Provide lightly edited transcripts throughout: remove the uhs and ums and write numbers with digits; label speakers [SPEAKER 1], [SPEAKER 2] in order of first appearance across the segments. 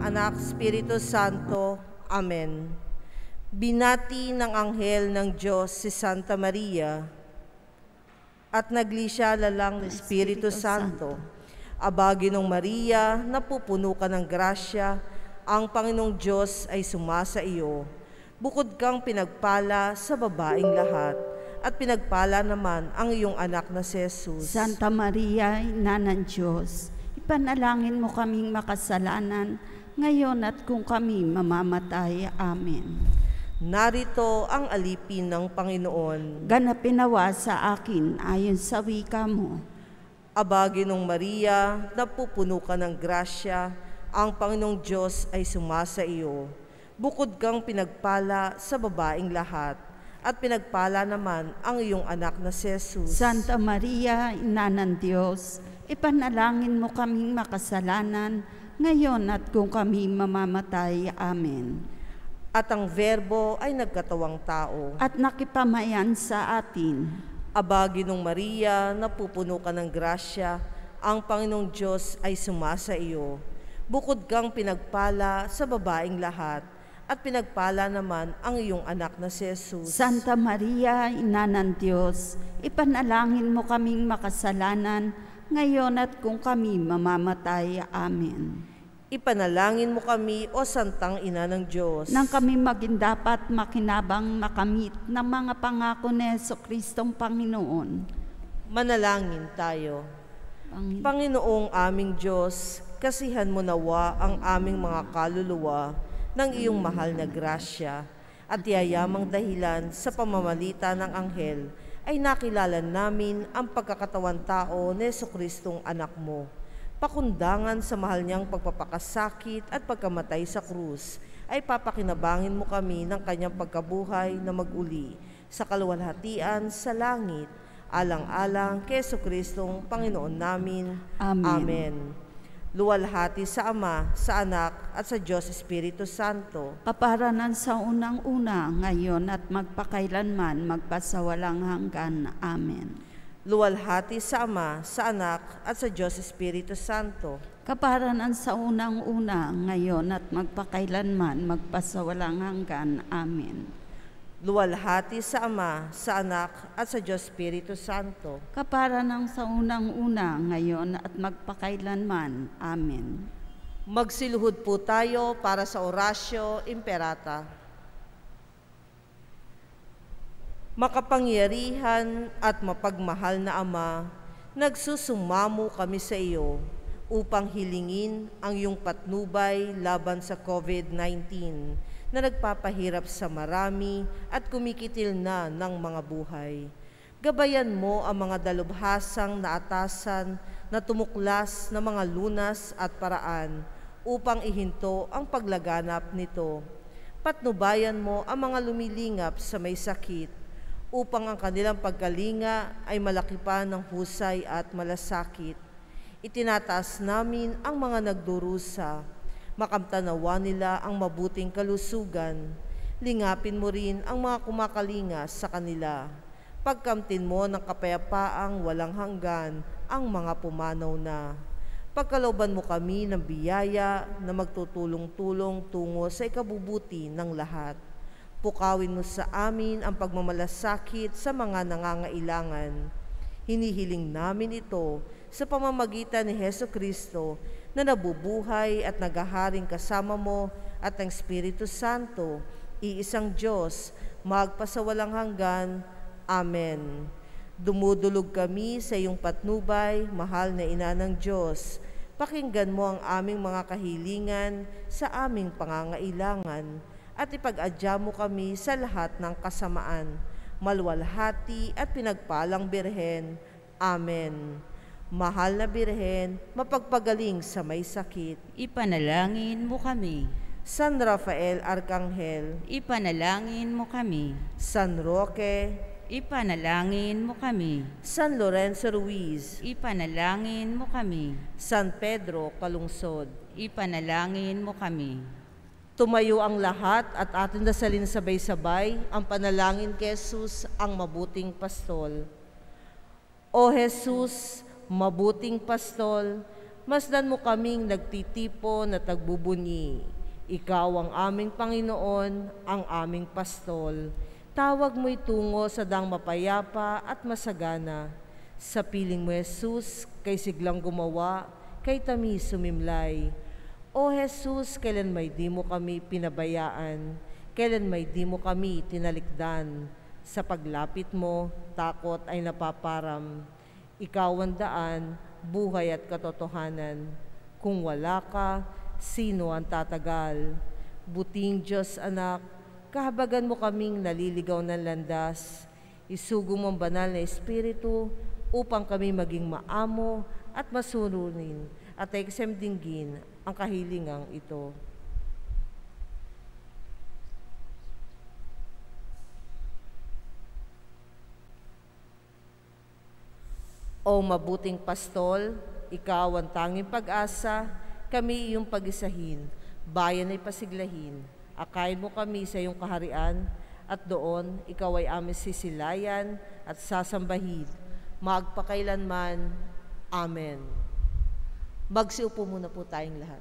[SPEAKER 1] Anak, Espiritu Santo. Amen. Binati ng anghel ng Diyos si Santa Maria at naglisya lalang ng Espiritu Santo. Aba, Ginong Maria, napupuno ka ng grasya, ang Panginoong Diyos ay sumasa iyo. Bukod kang pinagpala sa babaeng lahat, at pinagpala naman ang iyong anak na si Jesus.
[SPEAKER 2] Santa Maria, Ina ng Diyos, ipanalangin mo kaming makasalanan, ngayon at kung kami mamamatay. Amen.
[SPEAKER 1] Narito ang alipin ng Panginoon.
[SPEAKER 2] Ganapin nawa sa akin ayon sa wika mo.
[SPEAKER 1] Aba, Ginong Maria, napupuno ka ng grasya, ang Panginoong Diyos ay sumasa iyo. Bukod kang pinagpala sa babaeng lahat, at pinagpala naman ang iyong anak na si Jesus.
[SPEAKER 2] Santa Maria, Ina ng Diyos, ipanalangin mo kaming makasalanan, ngayon at kung kami mamamatay. Amen.
[SPEAKER 1] At ang Verbo ay nagkatawang tao.
[SPEAKER 2] At nakipamayan sa atin.
[SPEAKER 1] Aba, Ginong Maria, napupuno ka ng grasya, ang Panginoong Diyos ay sumasa iyo. Bukod kang pinagpala sa babaeng lahat, at pinagpala naman ang iyong anak na si Jesus.
[SPEAKER 2] Santa Maria, Ina ng Diyos, ipanalangin mo kaming makasalanan, ngayon at kung kami mamamatay. Amen.
[SPEAKER 1] Ipanalangin mo kami, O Santang Ina ng Diyos,
[SPEAKER 2] nang kami maging dapat makinabang makamit ng mga pangako ni Jesucristong Panginoon.
[SPEAKER 1] Manalangin tayo. Panginoong aming Diyos, kasihan mo nawa ang aming mga kaluluwa ng iyong mahal na grasya, at yayamang dahilan sa pamamalita ng anghel ay nakilala namin ang pagkakatawan tao ni Jesucristong anak mo. Pakundangan sa mahal niyang pagpapakasakit at pagkamatay sa krus, ay papakinabangin mo kami ng kanyang pagkabuhay na mag-uli sa kaluwalhatian sa langit, alang-alang kay Jesucristong Panginoon namin.
[SPEAKER 2] Amen.
[SPEAKER 1] Amen. Luwalhati sa Ama, sa Anak, at sa Diyos Espiritu Santo.
[SPEAKER 2] Kaparanan sa unang-una, ngayon at magpakailanman, magpasawalang hanggan. Amen.
[SPEAKER 1] Luwalhati sa Ama, sa Anak, at sa Diyos Espiritu Santo.
[SPEAKER 2] Kaparanan sa unang-una, ngayon at magpakailanman, magpasawalang hanggan. Amen.
[SPEAKER 1] Luwalhati sa Ama, sa Anak, at sa Diyos Espiritu Santo.
[SPEAKER 2] Kaparanan sa unang-una, ngayon at magpakailanman. Amen.
[SPEAKER 1] Magsiluhod po tayo para sa Orasyo Imperata. Makapangyarihan at mapagmahal na Ama, nagsusumamo kami sa iyo upang hilingin ang iyong patnubay laban sa COVID-19 na nagpapahirap sa marami at kumikitil na ng mga buhay. Gabayan mo ang mga dalubhasang naatasan na tumuklas na mga lunas at paraan upang ihinto ang paglaganap nito. Patnubayan mo ang mga lumilingap sa may sakit upang ang kanilang pagkalinga ay malaki pa ng husay at malasakit. Itinataas namin ang mga nagdurusa, makamtanawa nila ang mabuting kalusugan. Lingapin mo rin ang mga kumakalinga sa kanila. Pagkamtin mo ng kapayapaang walang hanggan ang mga pumanaw na. Pagkalooban mo kami ng biyaya na magtutulong-tulong tungo sa ikabubuti ng lahat. Pukawin mo sa amin ang pagmamalasakit sa mga nangangailangan. Hinihiling namin ito sa pamamagitan ni Jesucristo na nabubuhay at naghaharing kasama mo at ang Espiritu Santo, iisang Diyos, magpasawalang hanggan. Amen. Dumudulog kami sa iyong patnubay, mahal na Ina ng Diyos. Pakinggan mo ang aming mga kahilingan sa aming pangangailangan at ipag-adya mo kami sa lahat ng kasamaan. Maluwalhati at pinagpalang Birhen. Amen. Mahal na Birhen, mapagpagaling sa may sakit.
[SPEAKER 3] Ipanalangin mo kami.
[SPEAKER 1] San Rafael Arkanghel,
[SPEAKER 3] Ipanalangin mo kami.
[SPEAKER 1] San Roque,
[SPEAKER 3] Ipanalangin mo kami.
[SPEAKER 1] San Lorenzo Ruiz,
[SPEAKER 3] Ipanalangin mo kami.
[SPEAKER 1] San Pedro Calungsod.
[SPEAKER 3] Ipanalangin mo kami.
[SPEAKER 1] Tumayo ang lahat at atin dasalin sabay-sabay ang panalangin kay Jesus, ang mabuting pastol. O Jesus, mabuting pastol, masdan mo kaming nagtitipon at nagbubunyi. Ikaw ang aming Panginoon, ang aming pastol. Tawag mo'y tungo sa dang mapayapa at masagana. Sa piling mo, Jesus, kay siglang gumawa, kay tamis sumimlay. O Jesus, kailan may di mo kami pinabayaan, kailan may di mo kami tinalikdan. Sa paglapit mo, takot ay napaparam. Ikaw ang daan, buhay at katotohanan. Kung wala ka, sino ang tatagal? Buting Diyos anak, kahabagan mo kaming naliligaw ng landas. Isugo mong banal na Espiritu upang kami maging maamo at masunurin at eksemdinggin ang kahilingang ito. O mabuting pastol, ikaw ang tanging pag-asa, kami iyong pag-isahin, bayan ay pasiglahin. Akayin mo kami sa iyong kaharian, at doon ikaw ay aming sisilayan at sasambahin, magpakailanman. Amen. Magsiupo muna po tayong lahat.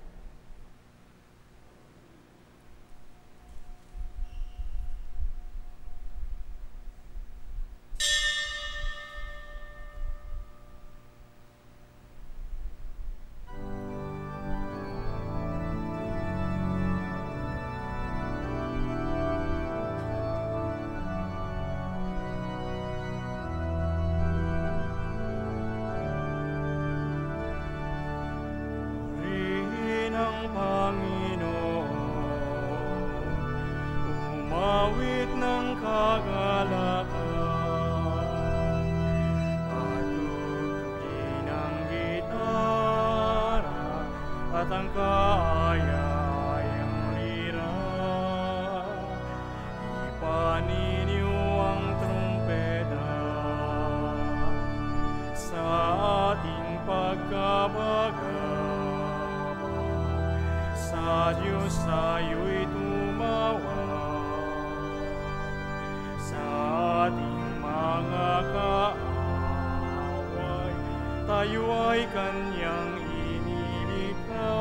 [SPEAKER 4] Tayo ay kanyang inilikha.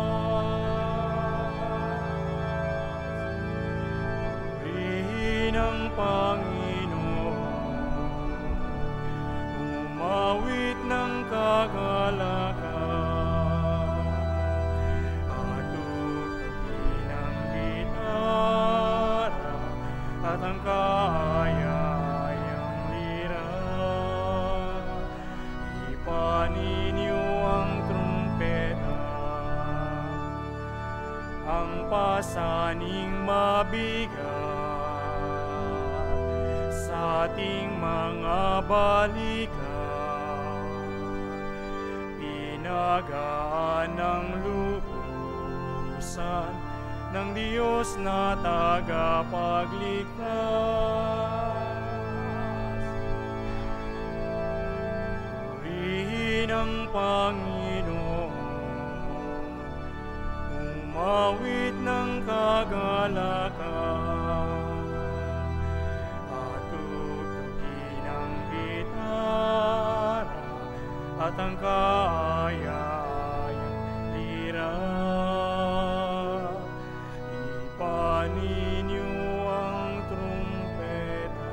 [SPEAKER 4] Purihin ang Panginoon, umawit ng kagalakan, at tugtugin ang gitara at ang kaaya-ayang lira. Ipaninyo ang trumpeta, ang pasaning mabigat sa ating mga balikan. Pinagaan ng lubusan ng Diyos na tagapagligtas. Purihin ang Panginoon, umawit ng kagalakan, at tugtugin ang gitara at ang kaaya-ayang lira. Ipaninyo ang trumpeta.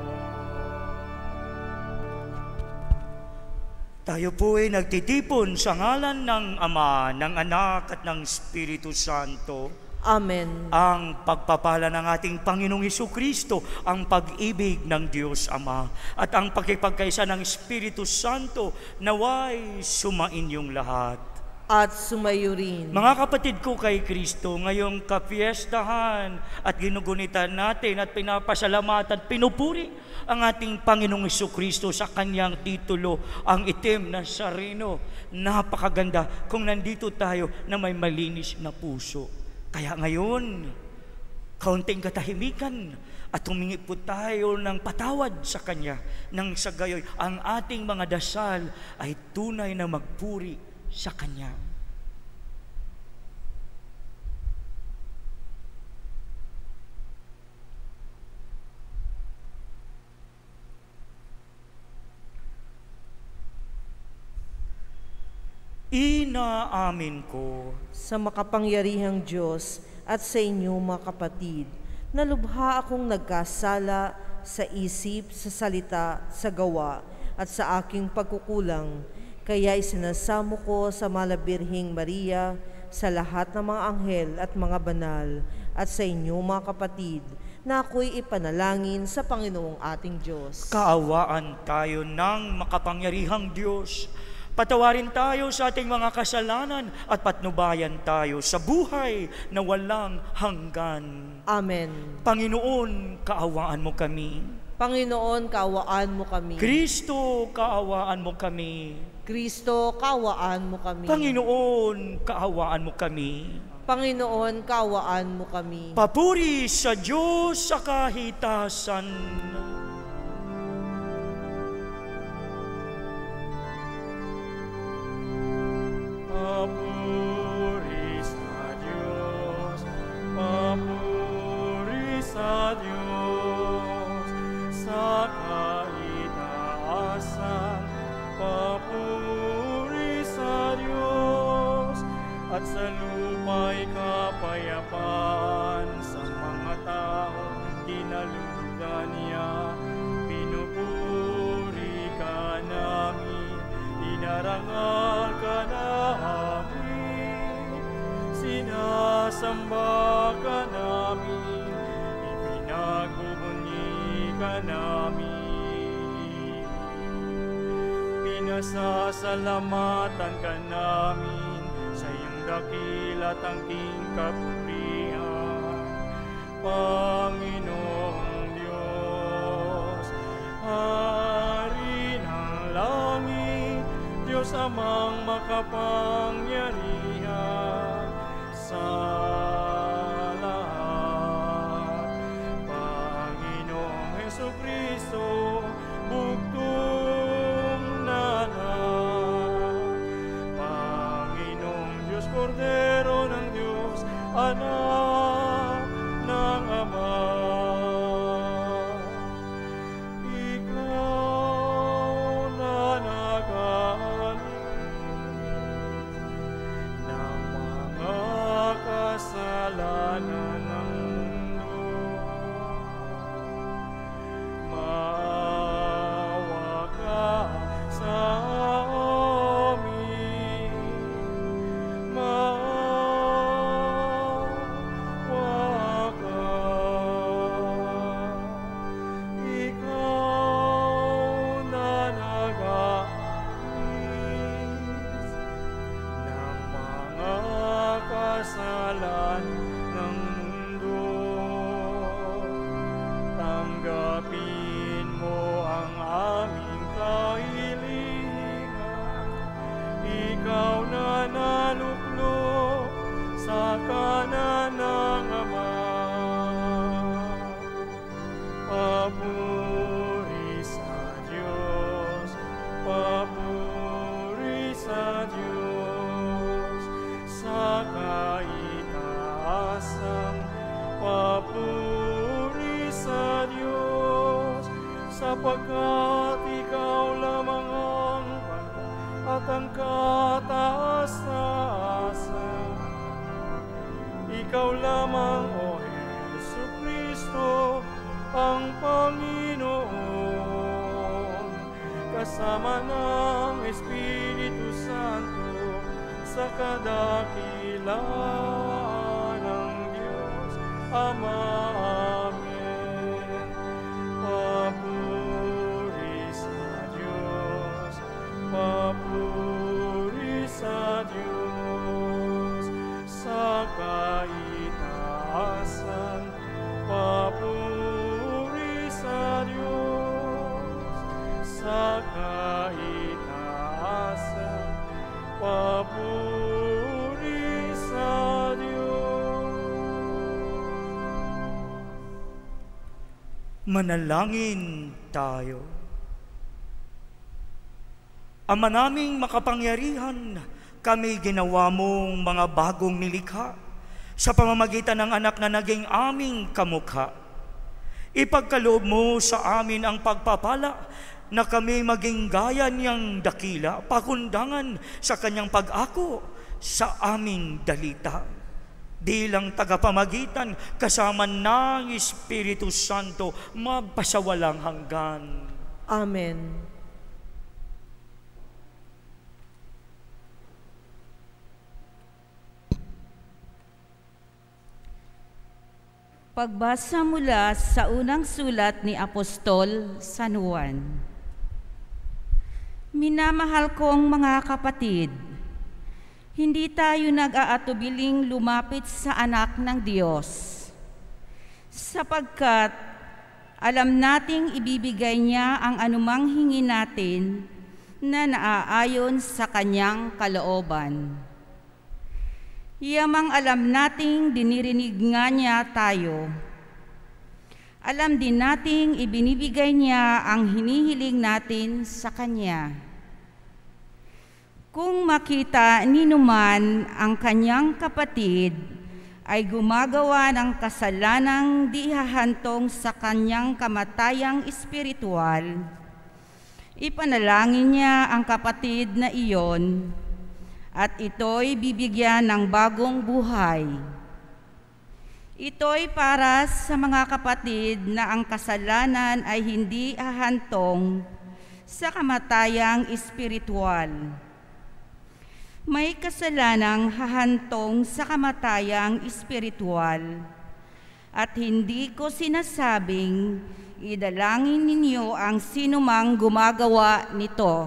[SPEAKER 5] Tayo po ay nagtitipon sa ngalan ng Ama, ng Anak at ng Espiritu Santo.
[SPEAKER 1] Amen.
[SPEAKER 5] Ang pagpapala ng ating Panginoong Hesukristo, ang pag-ibig ng Diyos Ama, at ang pagkipagkaisa ng Espiritu Santo naway sumainyong lahat.
[SPEAKER 1] At sumayo rin.
[SPEAKER 5] Mga kapatid ko kay Kristo, ngayong kapiestahan at ginugunitan natin at pinapasalamatan at pinupuri ang ating Panginoong Hesukristo sa kanyang titulo, ang itim na sarino. Napakaganda kung nandito tayo na may malinis na puso. Kaya ngayon, kaunting katahimikan at humingi po tayo ng patawad sa Kanya, nang sa gayoy ang ating mga dasal ay tunay na magpuri sa Kanya. Inaamin ko
[SPEAKER 1] sa makapangyarihang Diyos at sa inyo mga kapatid, na lubha akong nagkasala sa isip, sa salita, sa gawa, at sa aking pagkukulang. Kaya isinasamo ko sa Malabirhing Maria, sa lahat ng mga anghel at mga banal, at sa inyo mga kapatid, na ako'y ipanalangin sa Panginoong ating Diyos.
[SPEAKER 5] kaawaan tayo ng makapangyarihang Diyos. Patawarin tayo sa ating mga kasalanan at patnubayan tayo sa buhay na walang hanggan.
[SPEAKER 1] Amen.
[SPEAKER 5] Panginoon, kaawaan mo kami.
[SPEAKER 1] Panginoon, kaawaan mo kami.
[SPEAKER 5] Kristo, kaawaan mo kami.
[SPEAKER 1] Kristo, kaawaan mo kami.
[SPEAKER 5] Panginoon, kaawaan mo kami.
[SPEAKER 1] Panginoon, kaawaan mo kami.
[SPEAKER 5] Papuri sa Diyos sa kahitasan.
[SPEAKER 4] Papuri sa Diyos, papuri sa Diyos, sa kaitaasan, papuri sa Diyos, at sa lupa'y kapayapaan sa mga tao kinalulugan niya. Pinupuri ka namin, inarangal ka namin, sinasamba ka namin, ipinagbubunyi ka namin, pinasasalamatan ka namin sa iyong dakilat angking kapurihan. Panginoong Diyos, Hari ng langit, Diyos amang makapangyarihan sa lahat. Panginoong Hesukristo, bugtong nanan. Panginoong Diyos, Kordero ng Diyos, Anak ng Ama. Ikaw na nag-aalis ng mga kasalanan ng mundo. Maawa ka sa amin. Maawa ka. Ikaw na nag-aalis ng mga kasalan ng mundo. Tanggapin mo ang aming kahilingan. Ikaw na naluklok sa kanan ng Ama. Papuri sa Diyos, papuri sa Diyos, sa kaitaasan, papuri sa Diyos, sapagkat ikaw lamang ang banal at ang kataas-taasan. Ikaw lamang, O Jesucristo, ang Panginoon, kasama ng Espiritu Santo, sa kadakilaan ng Diyos Ama. Amen. Papuri sa Diyos, papuri sa Diyos, sa kaitaasan, papuri sa Diyos, sa kaitaasan, papuri sa Diyos.
[SPEAKER 5] Manalangin tayo. Ama naming makapangyarihan, kami ginawa mong mga bagong nilikha sa pamamagitan ng anak na naging aming kamukha. Ipagkaloob mo sa amin ang pagpapala na kami maging gaya niyang dakila, pakundangan sa kanyang pag-ako sa aming dalita. Di lang tagapamagitan, kasama ng Espiritu Santo, magpasawalang hanggan.
[SPEAKER 1] Amen.
[SPEAKER 3] Pagbasa mula sa unang sulat ni Apostol San Juan. Minamahal kong mga kapatid, hindi tayo nag-aatubiling lumapit sa anak ng Diyos, sapagkat alam nating ibibigay niya ang anumang hingi natin na naaayon sa kanyang kalooban. Yamang alam nating dinirinig nga niya tayo. Alam din nating ibinibigay niya ang hinihiling natin sa kanya. Kung makita ninuman ang kanyang kapatid ay gumagawa ng kasalanang di hahantong sa kanyang kamatayang espiritual, ipanalangin niya ang kapatid na iyon at ito'y bibigyan ng bagong buhay. Ito'y para sa mga kapatid na ang kasalanan ay hindi hahantong sa kamatayang espiritual. May kasalanang hahantong sa kamatayang espiritual at hindi ko sinasabing idalangin ninyo ang sinumang gumagawa nito.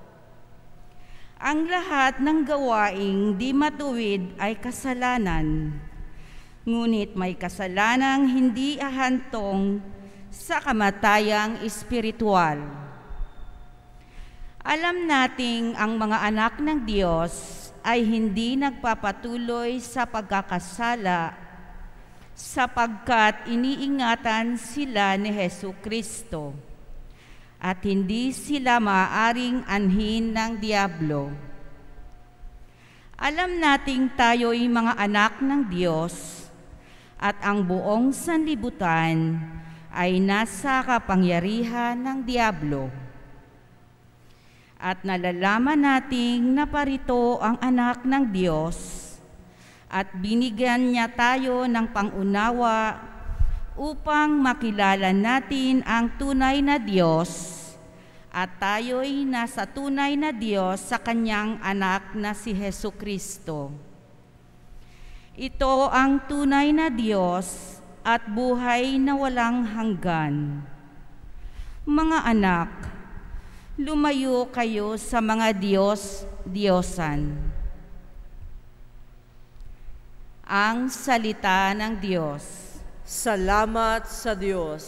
[SPEAKER 3] Ang lahat ng gawaing di matuwid ay kasalanan, ngunit may kasalanang hindi ahantong sa kamatayang espiritual. Alam nating ang mga anak ng Diyos ay hindi nagpapatuloy sa pagkakasala sapagkat iniingatan sila ni Jesucristo at hindi sila maaaring anhin ng diablo. Alam nating tayo'y mga anak ng Diyos at ang buong sanlibutan ay nasa kapangyarihan ng diablo. At nalalaman nating naparito ang anak ng Diyos at binigyan niya tayo ng pangunawa upang makilala natin ang tunay na Diyos at tayo'y nasa tunay na Diyos sa kanyang anak na si Jesucristo. Ito ang tunay na Diyos at buhay na walang hanggan. Mga anak, lumayo kayo sa mga Diyos-Diyosan. Ang salita ng Diyos.
[SPEAKER 1] Salamat sa Diyos.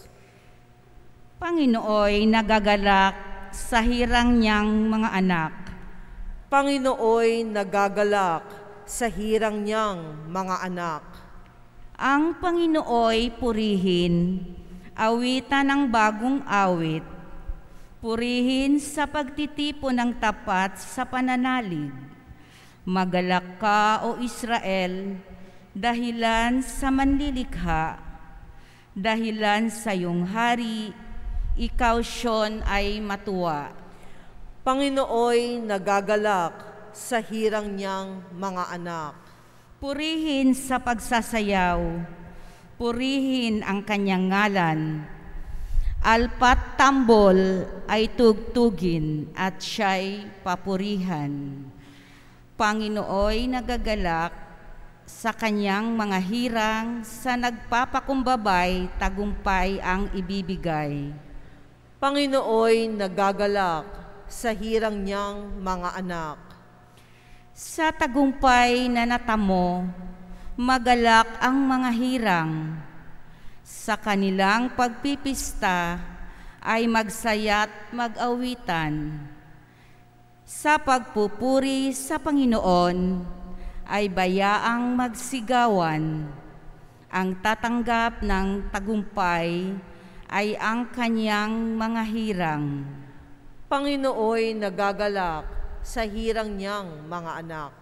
[SPEAKER 3] Panginooy nagagalak sa hirang niyang mga anak.
[SPEAKER 1] Panginooy nagagalak sa hirang niyang mga anak.
[SPEAKER 3] Ang Panginooy purihin, awitan ng bagong awit. Purihin sa pagtitipon ng tapat sa pananalig. Magalak ka, O Israel, dahilan sa manlilikha, dahilan sa iyong hari, ikaw Siyon ay matuwa.
[SPEAKER 1] Panginooy nagagalak sa hirang niyang mga anak.
[SPEAKER 3] Purihin sa pagsasayaw, purihin ang kanyang ngalan. Alpat tambol ay tugtugin at siya'y papurihan. Panginooy nagagalak sa kanyang mga hirang, sa nagpapakumbabay, tagumpay ang ibibigay.
[SPEAKER 1] Panginooy nagagalak sa hirang niyang mga anak.
[SPEAKER 3] Sa tagumpay na natamo, magalak ang mga hirang. Sa kanilang pagpipista ay magsaya't mag-awitan. Sa pagpupuri sa Panginoon ay bayaang magsigawan. Ang tatanggap ng tagumpay ay ang kanyang mga hirang.
[SPEAKER 1] Panginooy nagagalak sa hirang niyang mga anak.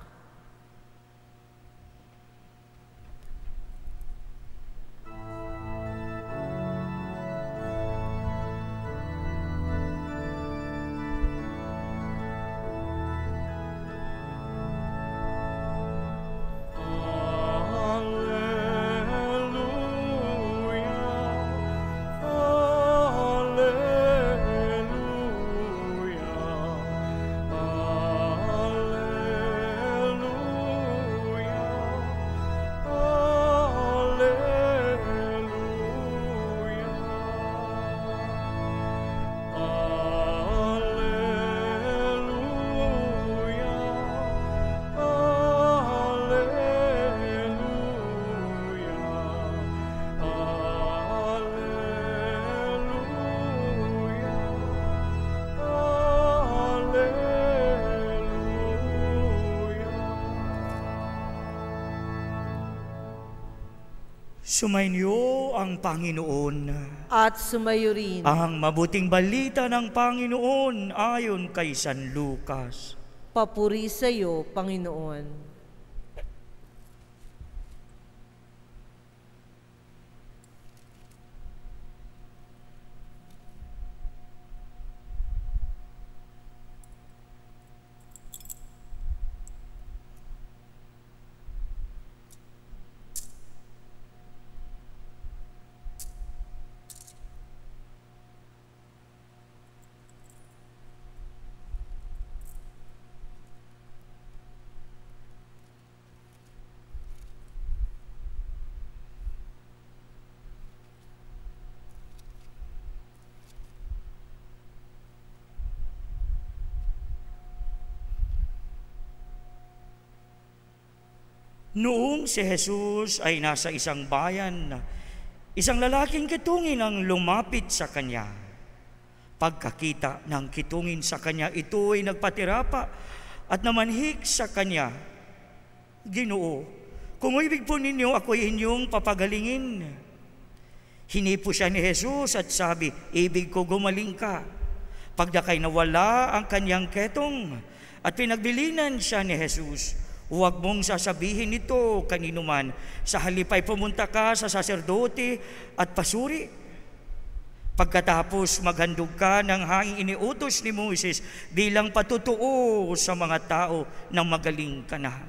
[SPEAKER 5] Sumainyo ang Panginoon.
[SPEAKER 1] At sumayo rin.
[SPEAKER 5] Ang mabuting balita ng Panginoon ayon kay San Lucas.
[SPEAKER 1] Papuri sa iyo, Panginoon.
[SPEAKER 5] Noong si Jesus ay nasa isang bayan, isang lalaking kitungin ang lumapit sa kanya. Pagkakita ng kitungin sa kanya, ito ay nagpatirapa at namanhik sa kanya. Ginoo, kung ibig po ninyo, ako'y inyong papagalingin. Hinipo siya ni Jesus at sabi, ibig ko gumaling ka. Pagdakay nawala ang kanyang ketong at pinagbilinan siya ni Jesus. Huwag mong sasabihin ito kanino man. Sa halip ay pumunta ka sa saserdote at pasuri. Pagkatapos maghandog ka ng hanging iniutos ni Moises bilang patutuo sa mga tao na magaling ka na.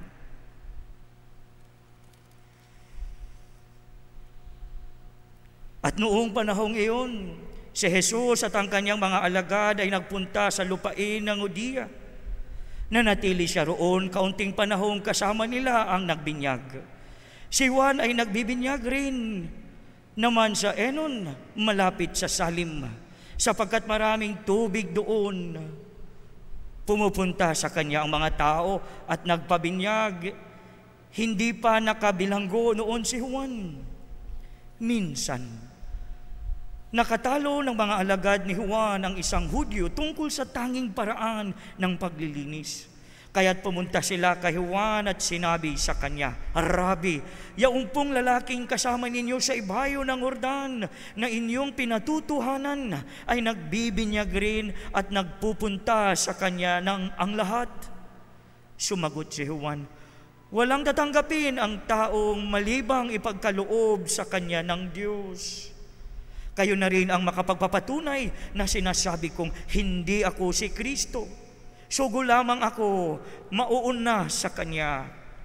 [SPEAKER 5] At noong panahong iyon, si Jesus at ang kanyang mga alagad ay nagpunta sa lupain ng Judea. Nanatili siya roon kaunting panahon kasama nila ang nagbinyag. Si Juan ay nagbibinyag rin naman sa Enon, malapit sa Salim, sapagkat maraming tubig doon. Pumupunta sa kanya ang mga tao at nagpabinyag. Hindi pa nakabilanggo noon si Juan. Minsan, nakatalo ng mga alagad ni Juan ang isang Hudyo tungkol sa tanging paraan ng paglilinis. Kaya't pumunta sila kay Juan at sinabi sa kanya, Rabi, yaong pong lalaking kasama ninyo sa ibayo ng Jordan na inyong pinatutuhanan ay nagbibinyag rin at nagpupunta sa kanya ng ang lahat. Sumagot si Juan, walang tatanggapin ang taong malibang ipagkaloob sa kanya ng Diyos. Kayo na rin ang makapagpapatunay na sinasabi kong hindi ako si Kristo. Sugo lamang ako, mauuna sa Kanya.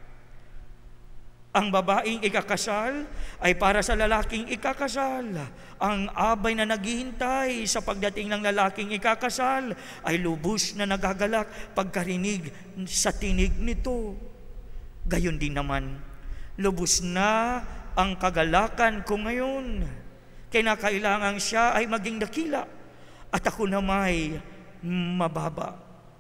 [SPEAKER 5] Ang babaeng ikakasal ay para sa lalaking ikakasal. Ang abay na naghihintay sa pagdating ng lalaking ikakasal ay lubos na nagagalak pagkarinig sa tinig nito. Gayon din naman, lubos na ang kagalakan ko ngayon. Kinakailangan siya ay maging dakila at ako na may mababa.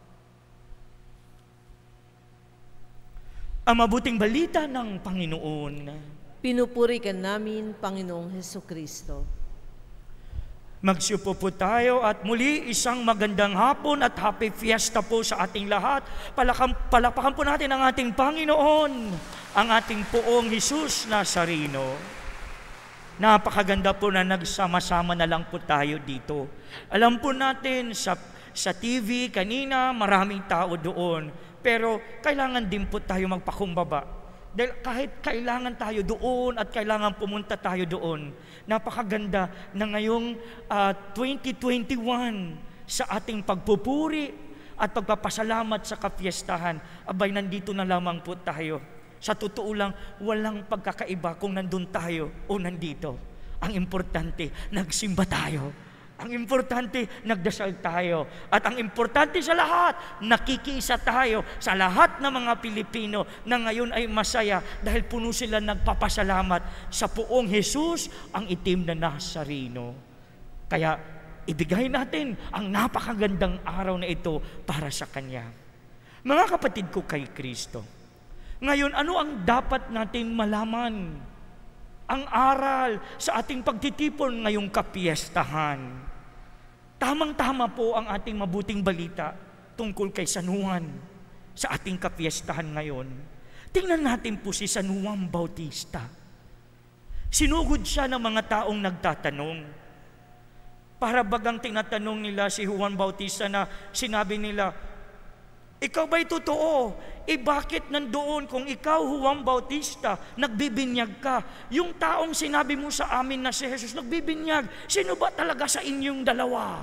[SPEAKER 5] Ang mabuting balita ng Panginoon.
[SPEAKER 1] Pinupuri ka namin, Panginoong Hesukristo.
[SPEAKER 5] Magsiupo po tayo at muli isang magandang hapon at happy fiesta po sa ating lahat. Palapakan po natin ang ating Panginoon, ang ating poong Jesus Nazareno. Napakaganda po na nagsama-sama na lang po tayo dito. Alam po natin sa TV kanina maraming tao doon. Pero kailangan din po tayo magpakumbaba. Dahil kahit kailangan tayo doon at kailangan pumunta tayo doon, napakaganda na ngayong 2021 sa ating pagpupuri at pagpapasalamat sa kapiestahan, abay nandito na lamang po tayo. Sa totoo lang, walang pagkakaiba kung nandun tayo o nandito. Ang importante, nagsimba tayo. Ang importante, nagdasal tayo. At ang importante sa lahat, nakikiisa tayo sa lahat ng mga Pilipino na ngayon ay masaya dahil puno sila nagpapasalamat sa poong Jesus, ang itim na Nazareno. Kaya ibigay natin ang napakagandang araw na ito para sa Kanya. Mga kapatid ko kay Kristo, ngayon ano ang dapat natin malaman? Ang aral sa ating pagtitipon ngayong kapiestahan. Tamang-tama po ang ating mabuting balita tungkol kay San Juan sa ating kapiestahan ngayon. Tingnan natin po si San Juan Bautista. Sinugod siya ng mga taong nagtatanong. Para bagang tinatanong nila si Juan Bautista na sinabi nila, ikaw ba'y totoo? Bakit nandoon kung ikaw, Juan Bautista, nagbibinyag ka? Yung taong sinabi mo sa amin na si Jesus nagbibinyag, sino ba talaga sa inyong dalawa?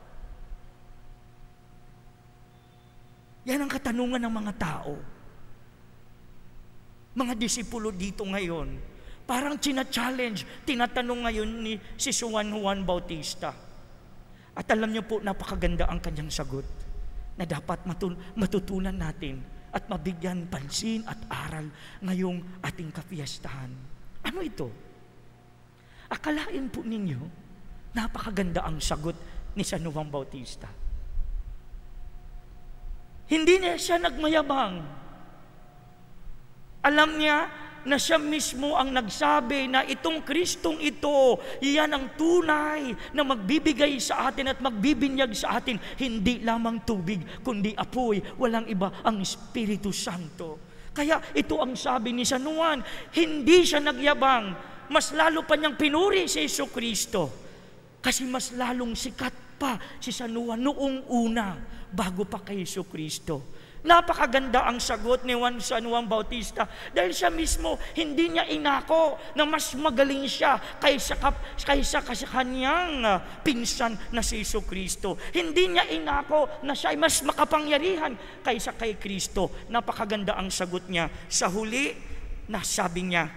[SPEAKER 5] Yan ang katanungan ng mga tao. Mga disipulo dito ngayon, parang challenge, tinatanong ngayon ni si Juan Bautista. At alam niyo po, napakaganda ang kanyang sagot na dapat matutunan natin at mabigyan pansin at aral ngayong ating kapiyastahan. Ano ito? Akalain po ninyo, napakaganda ang sagot ni San Juan Bautista. Hindi niya siya nagmayabang. Alam niya na siya mismo ang nagsabi na itong Kristong ito, iyan ang tunay na magbibigay sa atin at magbibinyag sa atin, hindi lamang tubig, kundi apoy, walang iba, ang Espiritu Santo. Kaya ito ang sabi ni San Juan, hindi siya nagyabang, mas lalo pa niyang pinuri si Jesucristo, kasi mas lalong sikat pa si San Juan noong una, bago pa kay Jesucristo. Napakaganda ang sagot ni San Juan Bautista dahil siya mismo hindi niya inako na mas magaling siya kaysa kanyang pinsan na si Jesucristo. Hindi niya inako na siya ay mas makapangyarihan kaysa kay Kristo. Napakaganda ang sagot niya. Sa huli, nasabi niya,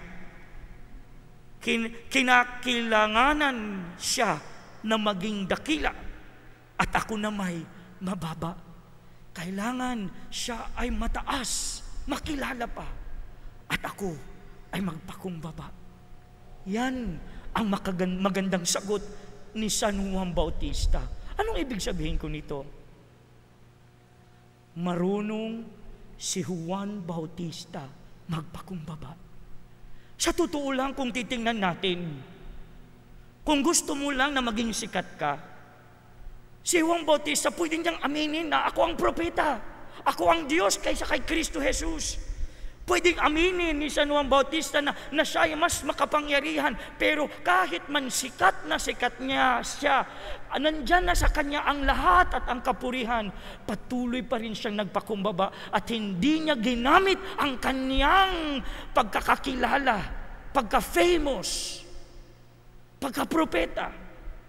[SPEAKER 5] kinakailanganan siya na maging dakila at ako na may mababa. Kailangan siya ay mataas, makilala pa, at ako ay magpakumbaba. Yan ang magandang sagot ni San Juan Bautista. Anong ibig sabihin ko nito? Marunong si Juan Bautista magpakumbaba. Sa totoo lang, kung titingnan natin, kung gusto mo lang na maging sikat ka, si Juan Bautista, pwede niyang aminin na ako ang propeta. Ako ang Diyos kaysa kay Kristo Jesus. Pwedeng aminin ni San Juan Bautista na siya ay mas makapangyarihan. Pero kahit man sikat niya siya, nandyan na sa kanya ang lahat at ang kapurihan, patuloy pa rin siyang nagpakumbaba at hindi niya ginamit ang kanyang pagkakakilala, pagka-famous, pagka-propeta,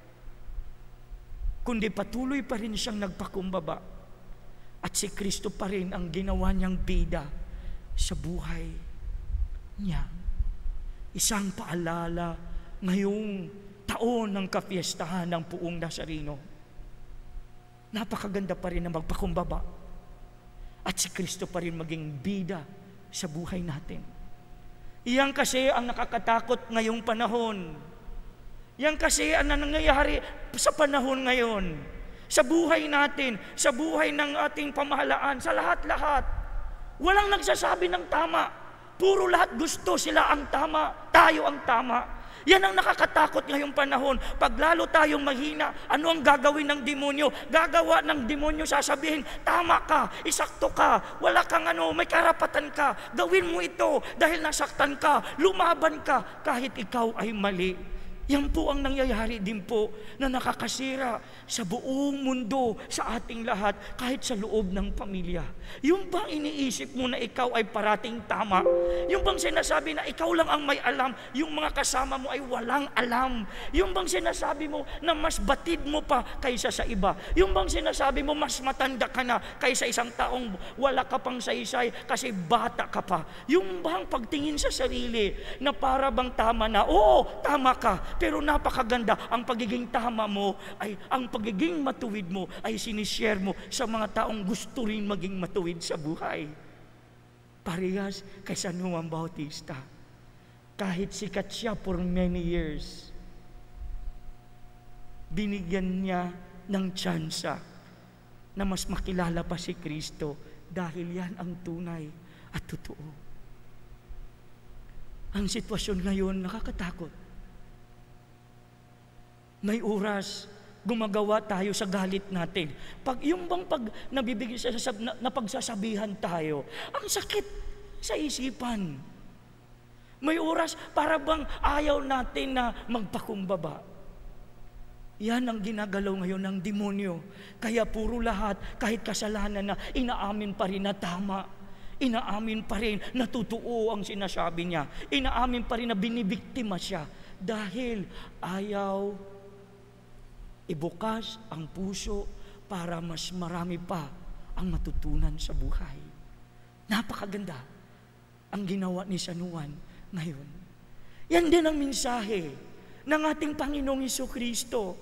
[SPEAKER 5] kundi patuloy pa rin siyang nagpakumbaba. At si Kristo pa rin ang ginawa niyang bida sa buhay niya. Isang paalala ngayong taon ng kapiestahan ng Puong Nazareno. Napakaganda pa rin na magpakumbaba. At si Kristo pa rin maging bida sa buhay natin. Iyan kasi ang nakakatakot ngayong panahon. Yan kasi ang nangyayari sa panahon ngayon, sa buhay natin, sa buhay ng ating pamahalaan, sa lahat-lahat. Walang nagsasabi ng tama. Puro lahat gusto sila ang tama, tayo ang tama. Yan ang nakakatakot ngayong panahon. Pag lalo tayong mahina, ano ang gagawin ng demonyo? Gagawa ng demonyo, sasabihin, tama ka, isakto ka, wala kang may karapatan ka, gawin mo ito dahil nasaktan ka, lumaban ka kahit ikaw ay mali. Yan po ang nangyayari din po na nakakasira sa buong mundo, sa ating lahat, kahit sa loob ng pamilya. Yung bang iniisip mo na ikaw ay parating tama? Yung bang sinasabi na ikaw lang ang may alam, yung mga kasama mo ay walang alam? Yung bang sinasabi mo na mas batid mo pa kaysa sa iba? Yung bang sinasabi mo mas matanda ka na kaysa isang taong wala ka pang saysay kasi bata ka pa? Yung bang pagtingin sa sarili na para bang tama na, oo, tama ka, pero napakaganda, ang pagiging tama mo ay, ang pagiging matuwid mo ay sinishare mo sa mga taong gusto rin maging matuwid sa buhay. Parehas kay San Juan Bautista. Kahit sikat siya for many years, binigyan niya ng tsansa na mas makilala pa si Kristo dahil yan ang tunay at totoo. Ang sitwasyon ngayon nakakatakot. May oras, gumagawa tayo sa galit natin. Pag nabibigay na pagsasabihan tayo, ang sakit sa isipan. May oras para bang ayaw natin na magpakumbaba. Yan ang ginagalaw ngayon ng demonyo. Kaya puro lahat, kahit kasalanan na, inaamin pa rin na tama. Inaamin pa rin na totoo ang sinasabi niya. Inaamin pa rin na binibiktima siya. Dahil ayaw ibukas ang puso para mas marami pa ang matutunan sa buhay. Napakaganda ang ginawa ni San Juan ngayon. Yan din ang mensahe ng ating Panginoong Jesucristo.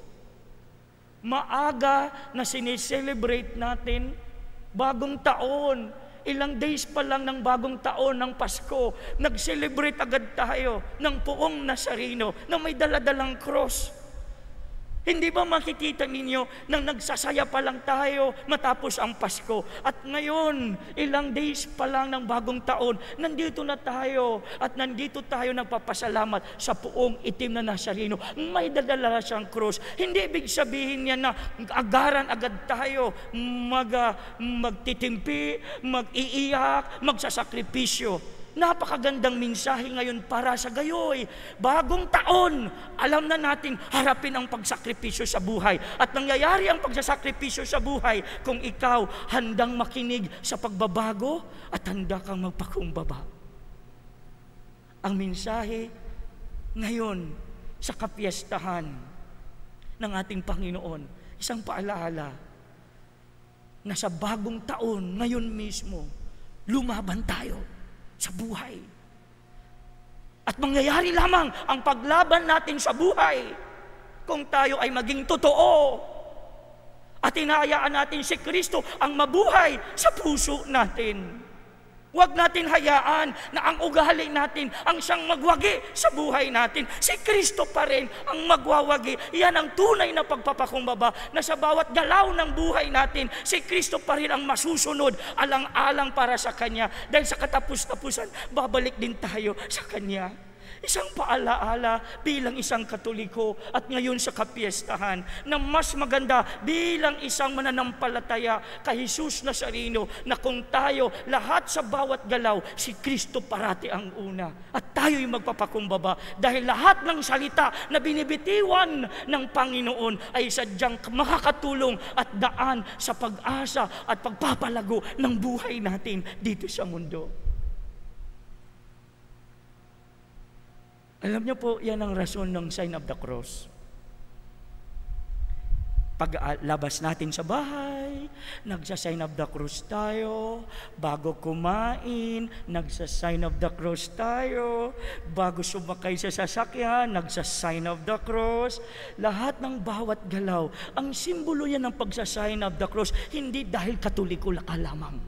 [SPEAKER 5] Maaga na sineselebrate natin bagong taon. Ilang days pa lang ng bagong taon ng Pasko, nag-celebrate agad tayo ng Poong Nazareno na may daladalang cross. Hindi ba makikita ninyo nang nagsasaya pa lang tayo matapos ang Pasko? At ngayon, ilang days pa lang ng bagong taon, nandito na tayo at nandito tayo nagpapasalamat sa Poong Itim na Nazareno. May dadala siyang cross. Hindi ibig sabihin niya na agaran agad tayo magtitimpi, mag-iiyak, magsasakripisyo. Napakagandang mensahe ngayon para sa gayoy. Bagong taon, alam na natin harapin ang pagsakripisyo sa buhay. At nangyayari ang pagsasakripisyo sa buhay kung ikaw handang makinig sa pagbabago at handa kang magpakumbaba. Ang mensahe ngayon sa kapiyastahan ng ating Panginoon, isang paalaala na sa bagong taon, ngayon mismo, lumaban tayo sa buhay. At mangyayari lamang ang paglaban natin sa buhay kung tayo ay maging totoo at hinahayaan natin si Kristo ang mabuhay sa puso natin. Huwag natin hayaan na ang ugali natin ang siyang magwagi sa buhay natin. Si Kristo pa rin ang magwawagi. Yan ang tunay na pagpapakumbaba na sa bawat galaw ng buhay natin, si Kristo pa rin ang masusunod, alang-alang para sa Kanya. Dahil sa katapus-tapusan, babalik din tayo sa Kanya. Isang paalaala bilang isang Katoliko at ngayon sa kapiestahan na mas maganda bilang isang mananampalataya kay Jesus Nazareno na kung tayo lahat sa bawat galaw, si Kristo parati ang una at tayo'y magpapakumbaba dahil lahat ng salita na binibitiwan ng Panginoon ay sadyang makakatulong at daan sa pag-asa at pagpapalago ng buhay natin dito sa mundo. Alam niyo po, yan ang rason ng sign of the cross. Paglabas natin sa bahay, nagsa-sign of the cross tayo. Bago kumain, nagsa-sign of the cross tayo. Bago sumakay sa sasakyan, nagsa-sign of the cross. Lahat ng bawat galaw, ang simbolo yan ng pagsa-sign of the cross, hindi dahil Katoliko ka lamang.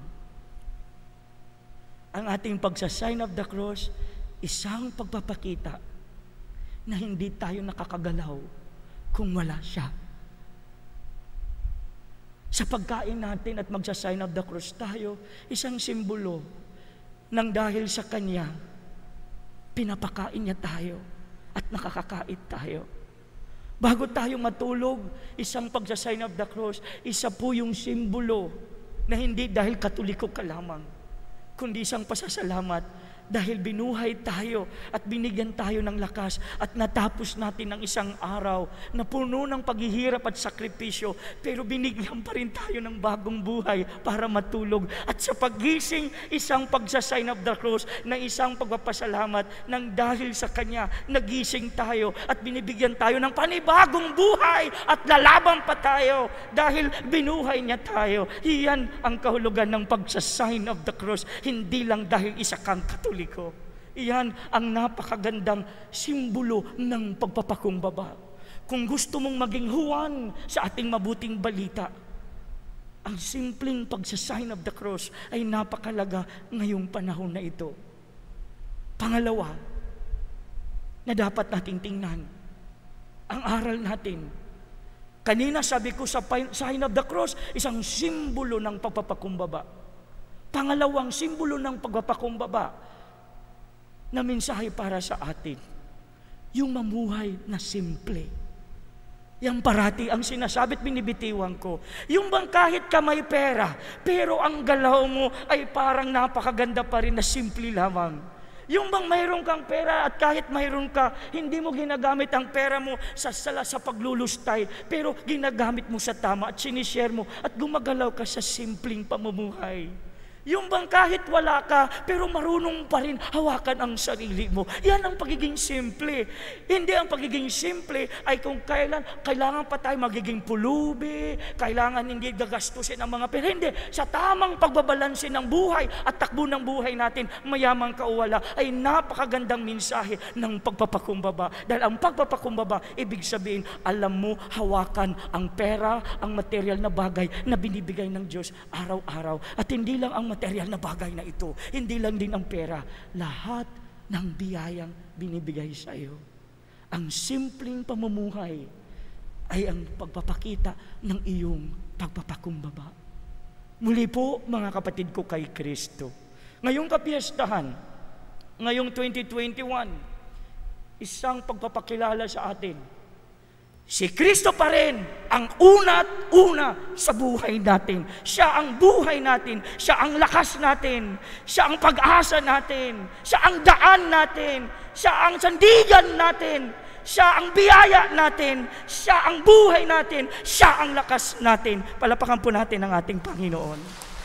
[SPEAKER 5] Ang ating pagsa-sign of the cross, isang pagpapakita na hindi tayo nakakagalaw kung wala siya. Sa pagkain natin at magsa-sign of the cross tayo, isang simbolo ng dahil sa Kanya, pinapakain niya tayo at nakakakait tayo. Bago tayo matulog, isang pagsa-sign of the cross, isa po yung simbolo na hindi dahil Katoliko ka lamang, kundi isang pasasalamat dahil binuhay tayo at binigyan tayo ng lakas at natapos natin ng isang araw na puno ng paghihirap at sakripisyo, pero binigyan pa rin tayo ng bagong buhay para matulog. At sa paggising, isang pagsa-sign of the cross na isang pagpapasalamat ng dahil sa Kanya, nagising tayo at binibigyan tayo ng panibagong buhay at lalaban pa tayo dahil binuhay niya tayo. Iyan ang kahulugan ng pagsa-sign of the cross, hindi lang dahil isa kang Katoliko. Iyan ang napakagandang simbolo ng pagpapakumbaba. Kung gusto mong maging Juan sa ating mabuting balita, ang simpleng pagsa-sign of the cross ay napakalaga ngayong panahon na ito. Pangalawa, na dapat nating tingnan, ang aral natin. Kanina sabi ko sa sign of the cross, isang simbolo ng pagpapakumbaba. Pangalawang simbolo ng pagpapakumbaba na mensahe para sa atin, yung mamuhay na simple. Yang parati ang sinasabi at binibitiwan ko. Yung bang kahit ka may pera, pero ang galaw mo ay parang napakaganda pa rin na simple lamang. Yung bang mayroon kang pera at kahit mayroon ka, hindi mo ginagamit ang pera mo sa paglulustay, pero ginagamit mo sa tama at sinishare mo at gumagalaw ka sa simpleng pamumuhay. Yung bang kahit wala ka, pero marunong pa rin hawakan ang sarili mo. Yan ang pagiging simple. Hindi ang pagiging simple ay kung kailangan pa tayo magiging pulubi, kailangan hindi gagastusin ang mga pera. Hindi. Sa tamang pagbabalansin ng buhay at takbo ng buhay natin, mayamang kauwala, ay napakagandang mensahe ng pagpapakumbaba. Dahil ang pagpapakumbaba, ibig sabihin, alam mo, hawakan ang pera, ang material na bagay na binibigay ng Diyos araw-araw. At hindi lang ang material na bagay na ito, hindi lang din ang pera, lahat ng biyayang binibigay sa iyo. Ang simpleng pamumuhay ay ang pagpapakita ng iyong pagpapakumbaba. Muli po, mga kapatid ko kay Kristo, ngayong kapiyastahan, ngayong 2021, isang pagpapakilala sa atin. Si Kristo pa rin ang una't una sa buhay natin. Siya ang buhay natin. Siya ang lakas natin. Siya ang pag-asa natin. Siya ang daan natin. Siya ang sandigan natin. Siya ang biyaya natin. Siya ang buhay natin. Siya ang lakas natin. Palapakan po natin ang ating Panginoon.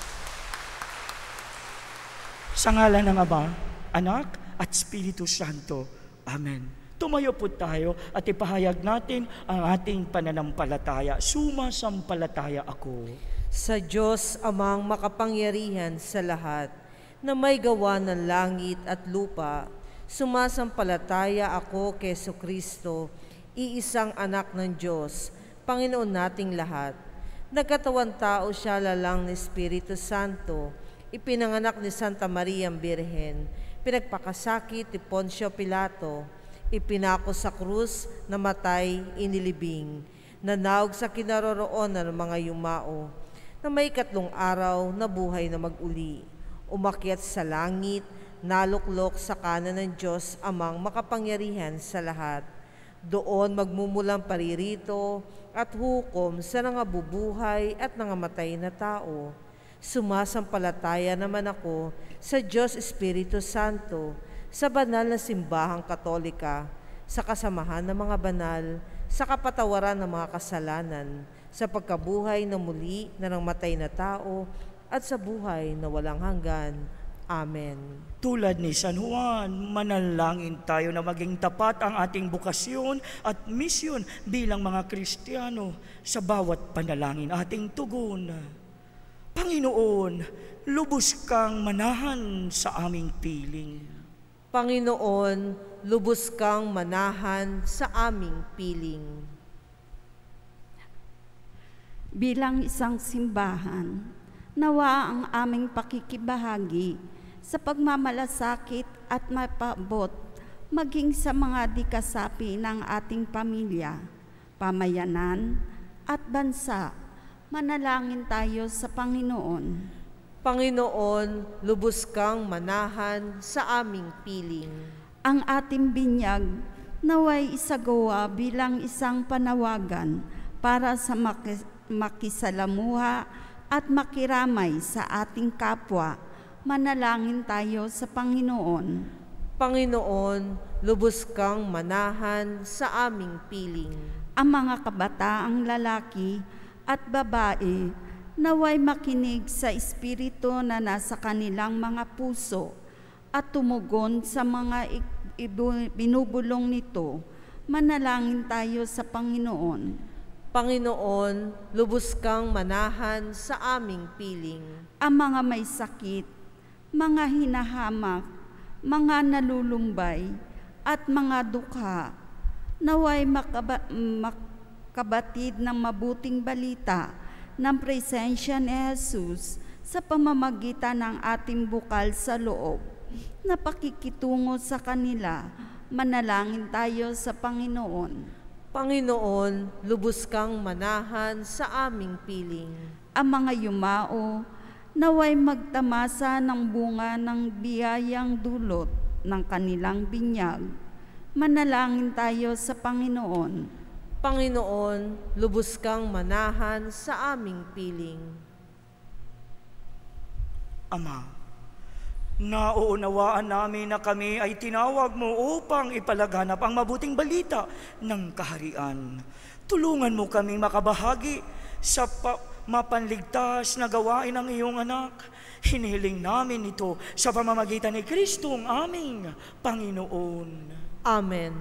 [SPEAKER 5] Sa ngalan ng Ama, Anak, at Espiritu Santo. Amen. Tumayo po tayo at ipahayag natin ang ating pananampalataya. Sumasampalataya ako
[SPEAKER 1] sa Diyos Amang makapangyarihan sa lahat, na may gawa ng langit at lupa. Sumasampalataya ako kay Jesucristo, iisang anak ng Diyos, Panginoon nating lahat. Nagkatawan tao siya lalang ni Espiritu Santo, ipinanganak ni Santa Maria Birhen, pinagpakasakit ni Poncio Pilato, ipinako sa krus, namatay, inilibing, nanawag sa kinaroroonan ng mga yumao, na may 3 araw na buhay na mag-uli, umakyat sa langit, naluklok sa kanan ng Diyos Amang makapangyarihan sa lahat. Doon magmumulang paririto at hukom sa nangabubuhay at nangamatay na tao. Sumasampalataya naman ako sa Diyos Espiritu Santo, sa banal na simbahang katolika, sa kasamahan ng mga banal, sa kapatawaran ng mga kasalanan, sa pagkabuhay na muli na ng matay na tao, at sa buhay na walang hanggan. Amen.
[SPEAKER 5] Tulad ni San Juan, manalangin tayo na maging tapat ang ating bukasyon at misyon bilang mga Kristiyano sa bawat panalangin ating tugon. Panginoon, lubos kang manahan sa aming piling.
[SPEAKER 1] Panginoon, lubos kang manahan sa aming piling.
[SPEAKER 2] Bilang isang simbahan, nawa ang aming pakikibahagi sa pagmamalasakit at mapabot maging sa mga dikasapi ng ating pamilya, pamayanan at bansa. Manalangin tayo sa Panginoon.
[SPEAKER 1] Panginoon, lubos kang manahan sa aming piling.
[SPEAKER 2] Ang ating binyag naway isagawa bilang isang panawagan para sa makisalamuha at makiramay sa ating kapwa. Manalangin tayo sa Panginoon.
[SPEAKER 1] Panginoon, lubos kang manahan sa aming piling.
[SPEAKER 2] Ang mga kabataang lalaki at babae naway makinig sa espiritu na nasa kanilang mga puso at tumugon sa mga binubulong nito. Manalangin tayo sa Panginoon.
[SPEAKER 1] Panginoon, lubos kang manahan sa aming piling.
[SPEAKER 2] Ang mga may sakit, mga hinahamak, mga nalulumbay, at mga dukha, naway makabatid ng mabuting balita ng presensya ni Jesus sa pamamagitan ng ating bukal sa loob na pakikitungo sa kanila. Manalangin tayo sa Panginoon.
[SPEAKER 1] Panginoon, lubos kang manahan sa aming piling.
[SPEAKER 2] Ang mga yumao naway magtamasa ng bunga ng biyayang dulot ng kanilang binyag. Manalangin tayo sa Panginoon.
[SPEAKER 1] Panginoon, lubos kang manahan sa aming piling.
[SPEAKER 5] Ama, Nauunawaan namin na kami ay tinawag mo upang ipalaganap ang mabuting balita ng kaharian. Tulungan mo kami makabahagi sa mapanligtas na gawain ng iyong anak. Hinihiling namin ito sa pamamagitan ni Kristo ang aming Panginoon.
[SPEAKER 1] Amen.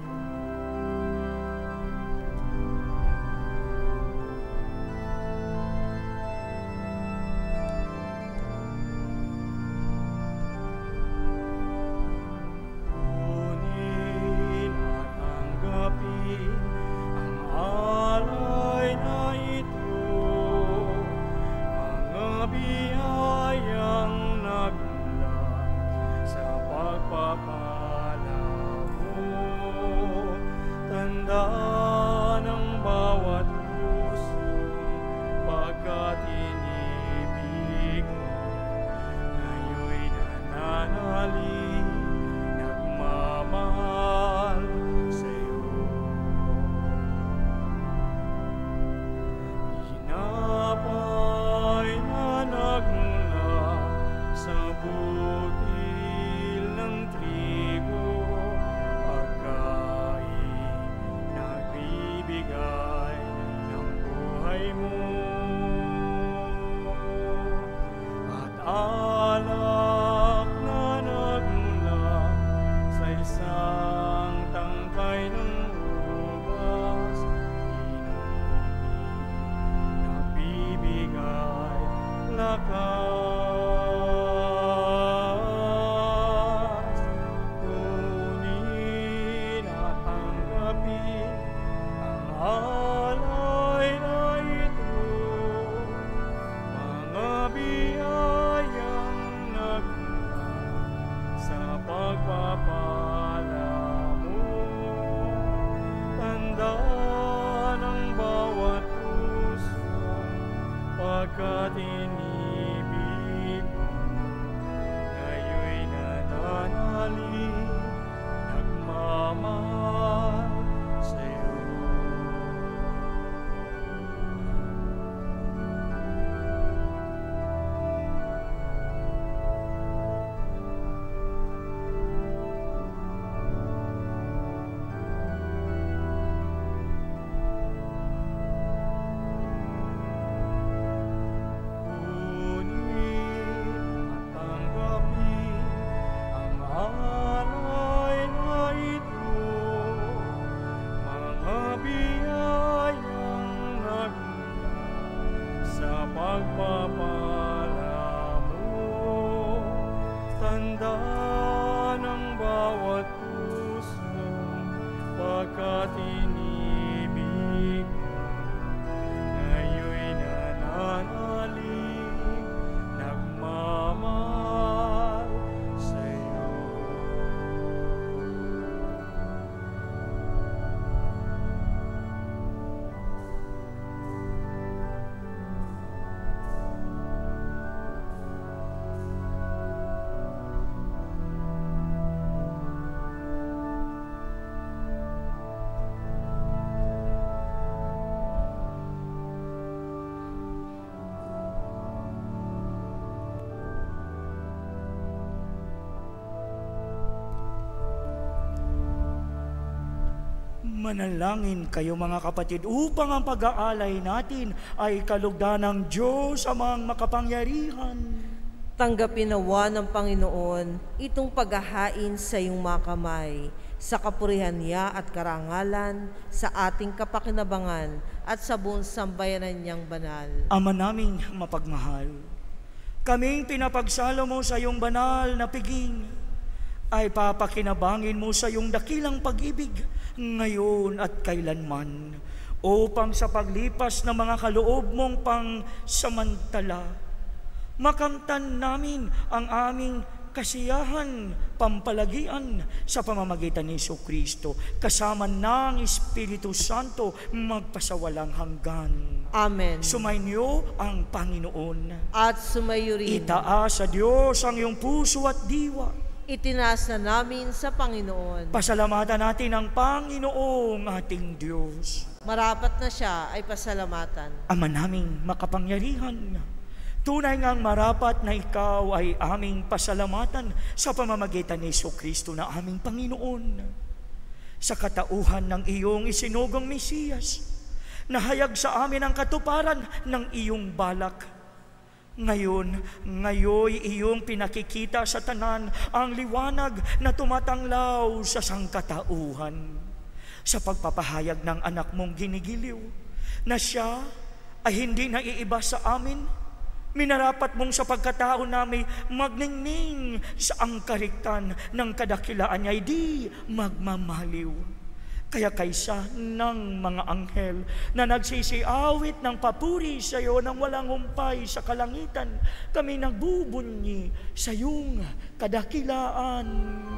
[SPEAKER 5] Manalangin kayo mga kapatid upang ang pag-aalay natin ay kalugdan ng Diyos amang makapangyarihan.
[SPEAKER 1] Tanggapin nawa ng Panginoon itong paghahain sa iyong mga kamay, sa kapurihan niya at karangalan, sa ating kapakinabangan at sa buong sambayanan niyang banal.
[SPEAKER 5] Ama naming mapagmahal, kaming pinapagsalo mo sa iyong banal na piging, ay papakinabangin mo sa iyong dakilang pag-ibig ngayon at kailanman, upang sa paglipas ng mga kaloob mong pangsamantala, makamtan namin ang aming kasiyahan, pampalagian sa pamamagitan ni Jesucristo, kasama ng Espiritu Santo, magpasawalang hanggan.
[SPEAKER 1] Amen.
[SPEAKER 5] Sumainyo ang Panginoon.
[SPEAKER 1] At sumayo rin.
[SPEAKER 5] Itaas sa Diyos ang iyong puso at diwa.
[SPEAKER 1] Itinaas na namin sa Panginoon.
[SPEAKER 5] Pasalamatan natin ang Panginoong ating Diyos.
[SPEAKER 1] Marapat na siya ay pasalamatan.
[SPEAKER 5] Ama naming makapangyarihan, Tunay ngang marapat na ikaw ay aming pasalamatan sa pamamagitan ni Jesucristo na aming Panginoon. Sa katauhan ng iyong isinugong Mesiyas, nahayag sa amin ang katuparan ng iyong balak. Ngayoy iyong pinakikita sa tanan ang liwanag na tumatanglaw sa sangkatauhan. Sa pagpapahayag ng anak mong ginigiliw, na siya ay hindi naiiba sa amin, minarapat mong sa pagkatao namin magningning sa angkariktan ng kadakilaan niya, di magmamaliw. Kaya kaysa ng mga anghel na nagsisiawit ng papuri sa iyo nang walang humpay sa kalangitan, kami nagbubunyi sa iyong kadakilaan.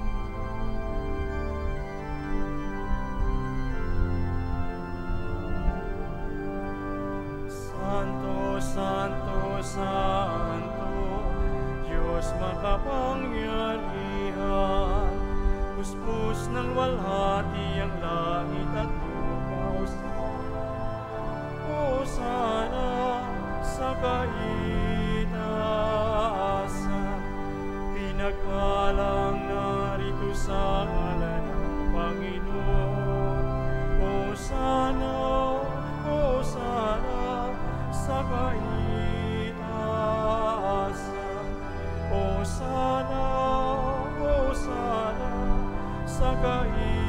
[SPEAKER 4] Santo, Santo, Santo, Diyos makapangyarihan, puspos ng walhati ang langit at lupa. Hosana sa kaitaasan, pinag-alang narito sa ngalan ng Panginoon. Hosana, Hosana sa kaitaasan. Hosana, Hosana sa kaitaasan.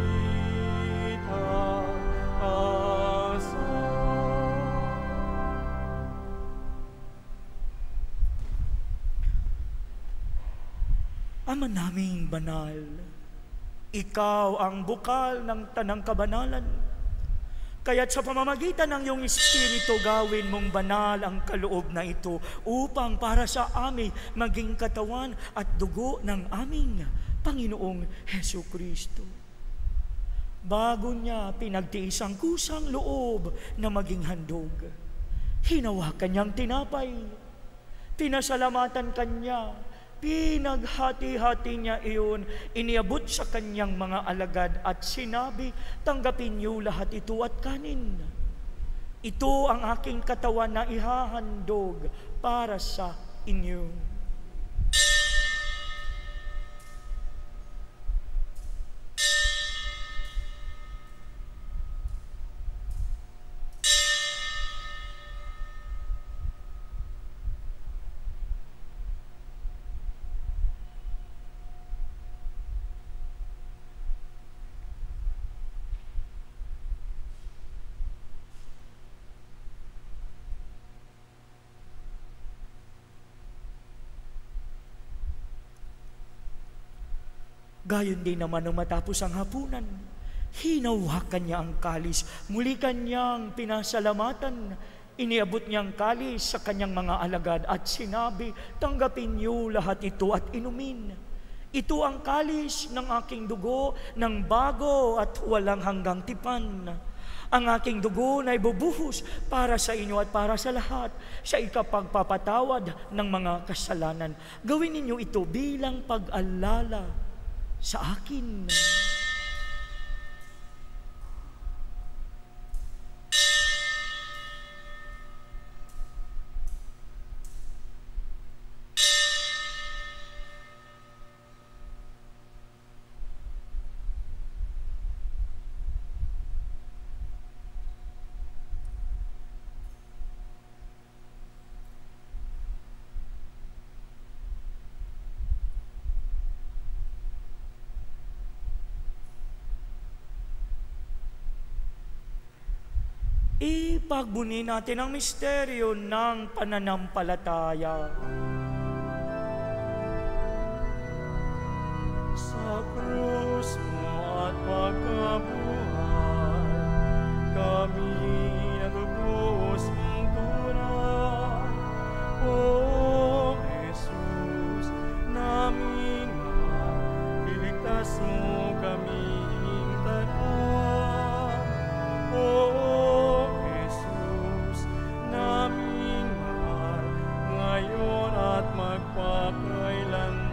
[SPEAKER 5] Ama naming banal, ikaw ang bukal ng tanang kabanalan. Kaya't sa pamamagitan ng iyong Espiritu, gawin mong banal ang kaloob na ito upang para sa amin maging katawan at dugo ng aming Panginoong Hesukristo. Bago niya pinagtiis ang kusang loob na maging handog, hinawakan niyang tinapay, pinasalamatan kanya, pinaghati-hati niya iyon, iniabot sa kanyang mga alagad at sinabi, tanggapin niyo lahat ito at kanin. Ito ang aking katawan na ihahandog para sa inyo. Gayon din naman nung matapos ang hapunan, hinawakan niya ang kalis, muli kanyang pinasalamatan, iniabot niyang kalis sa kanyang mga alagad at sinabi, tanggapin niyo lahat ito at inumin. Ito ang kalis ng aking dugo ng bago at walang hanggang tipan. Ang aking dugo na ibubuhos para sa inyo at para sa lahat sa ikapagpapatawad ng mga kasalanan. Gawin ninyo ito bilang pag-alala sa akin. Ipagbuni natin ang misteryo ng pananampalataya.
[SPEAKER 4] Sa krus mo at pagkabuhay, kami natubos mong tunay. O Jesus, namin mahal, iligtas mo kaming tanan. O Jesus, namin mahal, ngayon at magpakailanman.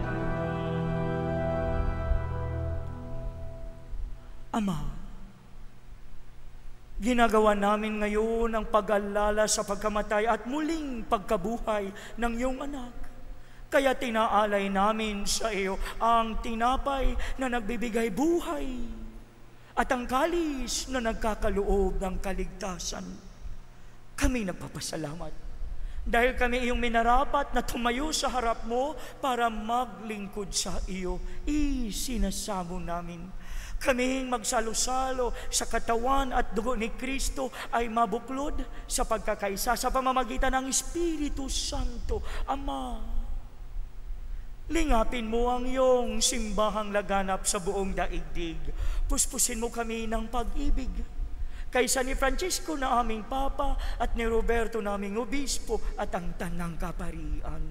[SPEAKER 5] Ama, Ginagawa namin ngayon ang pag-alala sa pagkamatay at muling pagkabuhay ng iyong anak. Kaya tinaalay namin sa iyo ang tinapay na nagbibigay buhay at ang kalis na nagkakaloob ng kaligtasan. Kami nagpapasalamat dahil kami iyong minarapat na tumayo sa harap mo para maglingkod sa iyo. Isinasamo namin kaming magsalo-salo sa katawan at dugo ni Kristo ay mabuklod sa pagkakaisa sa pamamagitan ng Espiritu Santo. Ama, lingapin mo ang iyong simbahang laganap sa buong daigdig. Puspusin mo kami ng pag-ibig. Kaysa ni Francisco na aming Papa at ni Roberto na aming Obispo at ang Tanang Kaparian.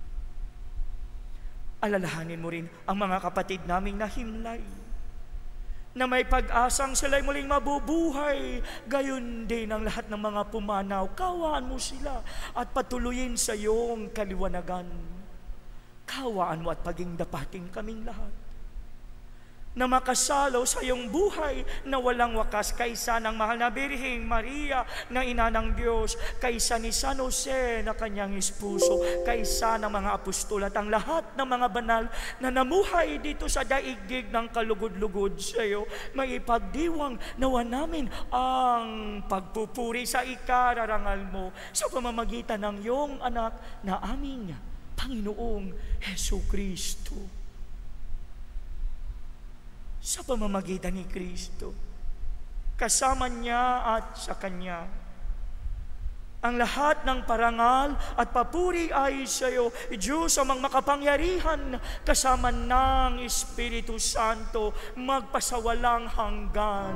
[SPEAKER 5] Alalahanin mo rin ang mga kapatid naming nahimlay, na may pag-asang sila'y muling mabubuhay, gayon din ang lahat ng mga pumanaw. Kawaan mo sila at patuloyin sa iyong kaliwanagan. Kawaan mo at paging dapating kaming lahat, na makasalo sa iyong buhay na walang wakas, kaysa ng mahal na Birheng Maria na ina ng Diyos, kaysa ni San Jose na kanyang espuso, kaysa ng mga apostol at ang lahat ng mga banal na namuhay dito sa daigdig ng kalugod-lugod sa iyo. Maipagdiwang nawa namin ang pagpupuri sa ikararangal mo sa pamamagitan ng iyong anak na aming Panginoong Hesukristo. Sa pamamagitan ni Kristo, kasama niya at sa Kanya, ang lahat ng parangal at papuri ay sa iyo, Diyos amang makapangyarihan, kasama ng Espiritu Santo, magpasawalang hanggan.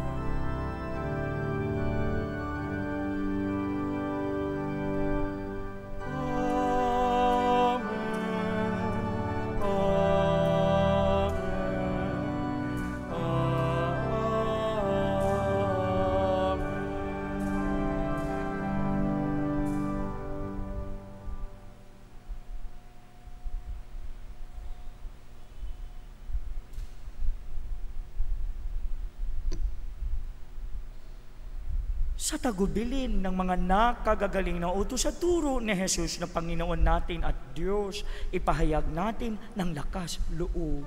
[SPEAKER 5] Sa tagubilin ng mga nakagagaling na utos sa turo ni Jesus na Panginoon natin at Diyos, ipahayag natin ng lakas loob.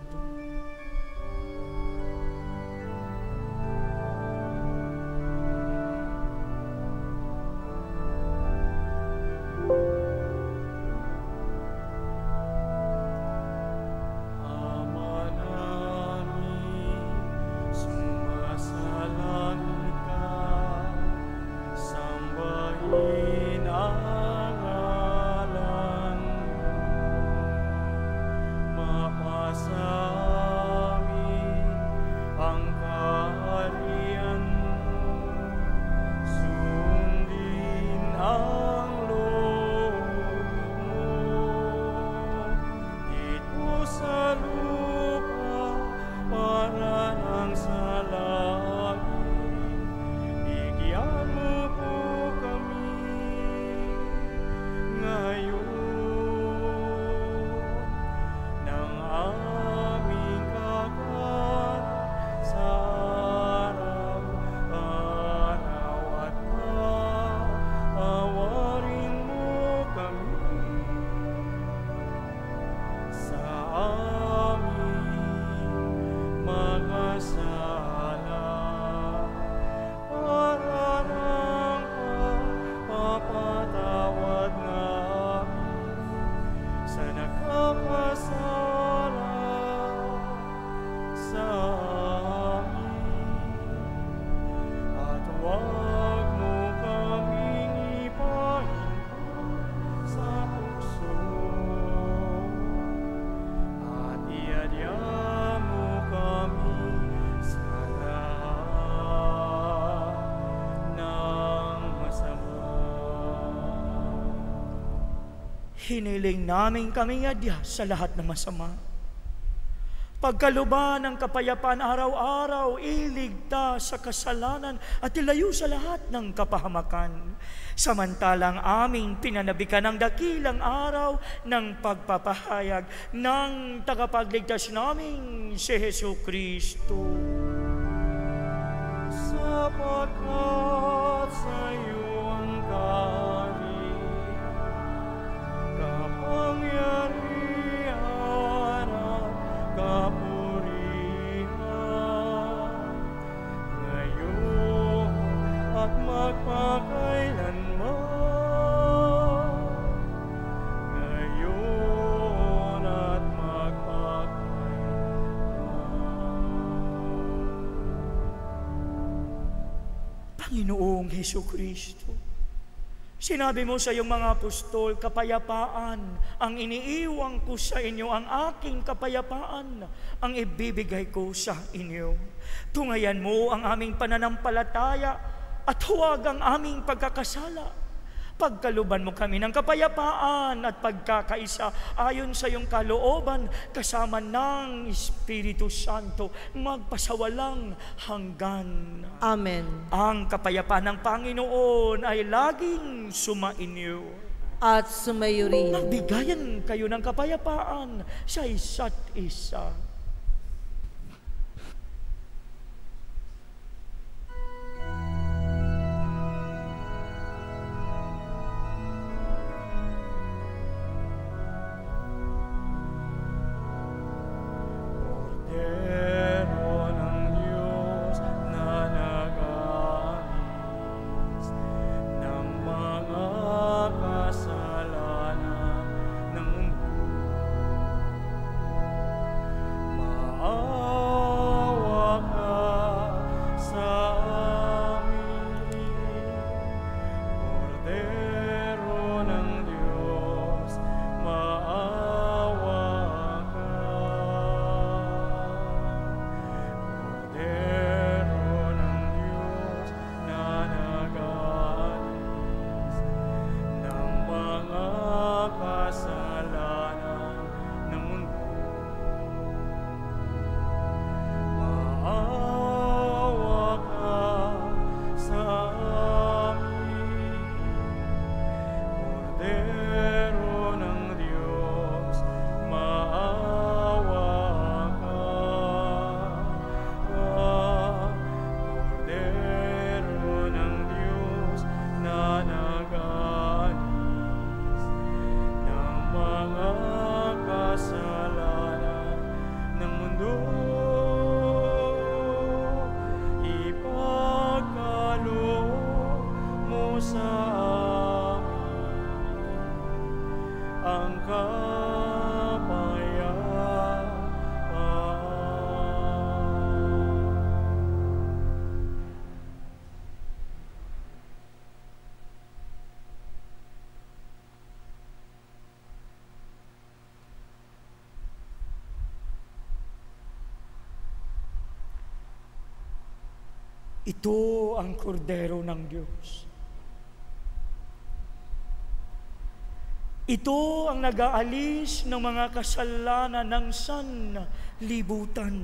[SPEAKER 5] Hiniling namin kaming adya sa lahat ng masama. Pagkaluban ng kapayapaan araw-araw, iligtas sa kasalanan at ilayo sa lahat ng kapahamakan. Samantalang aming pinanabikan ng dakilang araw ng pagpapahayag ng tagapagligtas naming si Hesukristo.
[SPEAKER 4] sapagkat sa iyo ang kaharian, kapangyarihan at kapurihan, ngayon at magpakailanman.
[SPEAKER 5] Panginoong Hesukristo, sinabi mo sa iyong mga apostol, kapayapaan ang iniiwan ko sa inyo, ang aking kapayapaan ang ibibigay ko sa inyo. Tungayan mo ang aming pananampalataya at huwag ang aming pagkakasala. Pagkaluban mo kami ng kapayapaan at pagkakaisa ayon sa iyong kalooban kasama ng Espiritu Santo magpasawalang hanggan.
[SPEAKER 1] Amen.
[SPEAKER 5] Ang kapayapaan ng Panginoon ay laging sumainyo.
[SPEAKER 1] At sumayo rin.
[SPEAKER 5] Magbigayan kayo ng kapayapaan sa isa't isa. Ito ang kordero ng Diyos. Ito ang nag-aalis ng mga kasalanan ng sanlibutan.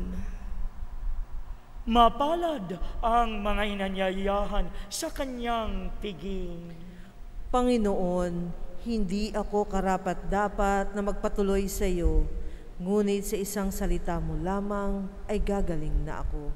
[SPEAKER 5] Mapalad ang mga inanyayahan sa kanyang piging.
[SPEAKER 1] Panginoon, hindi ako karapat-dapat na magpatuloy sa iyo, ngunit sa isang salita mo lamang ay gagaling na ako.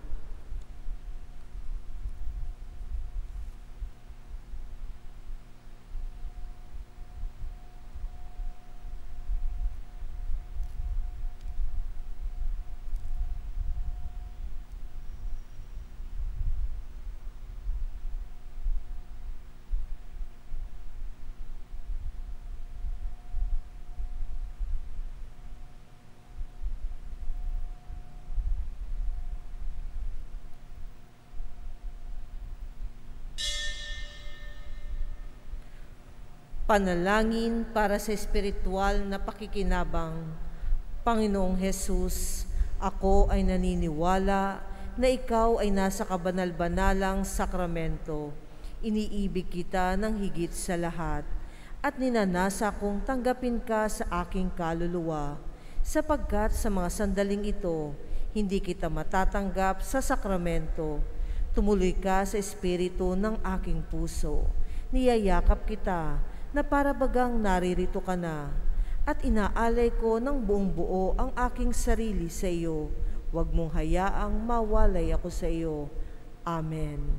[SPEAKER 1] Panalangin para sa espiritual na pakikinabang. Panginoong Hesus, ako ay naniniwala na ikaw ay nasa kabanal-banalang sakramento. Iniibig kita ng higit sa lahat at ninanasa kong tanggapin ka sa aking kaluluwa, sapagkat sa mga sandaling ito, hindi kita matatanggap sa sakramento. Tumuloy ka sa espiritu ng aking puso. Niyayakap kita na para bagang naririto ka na, at inaalay ko ng buong buo ang aking sarili sa iyo. Huwag mong hayaang mawalay ako sa iyo. Amen.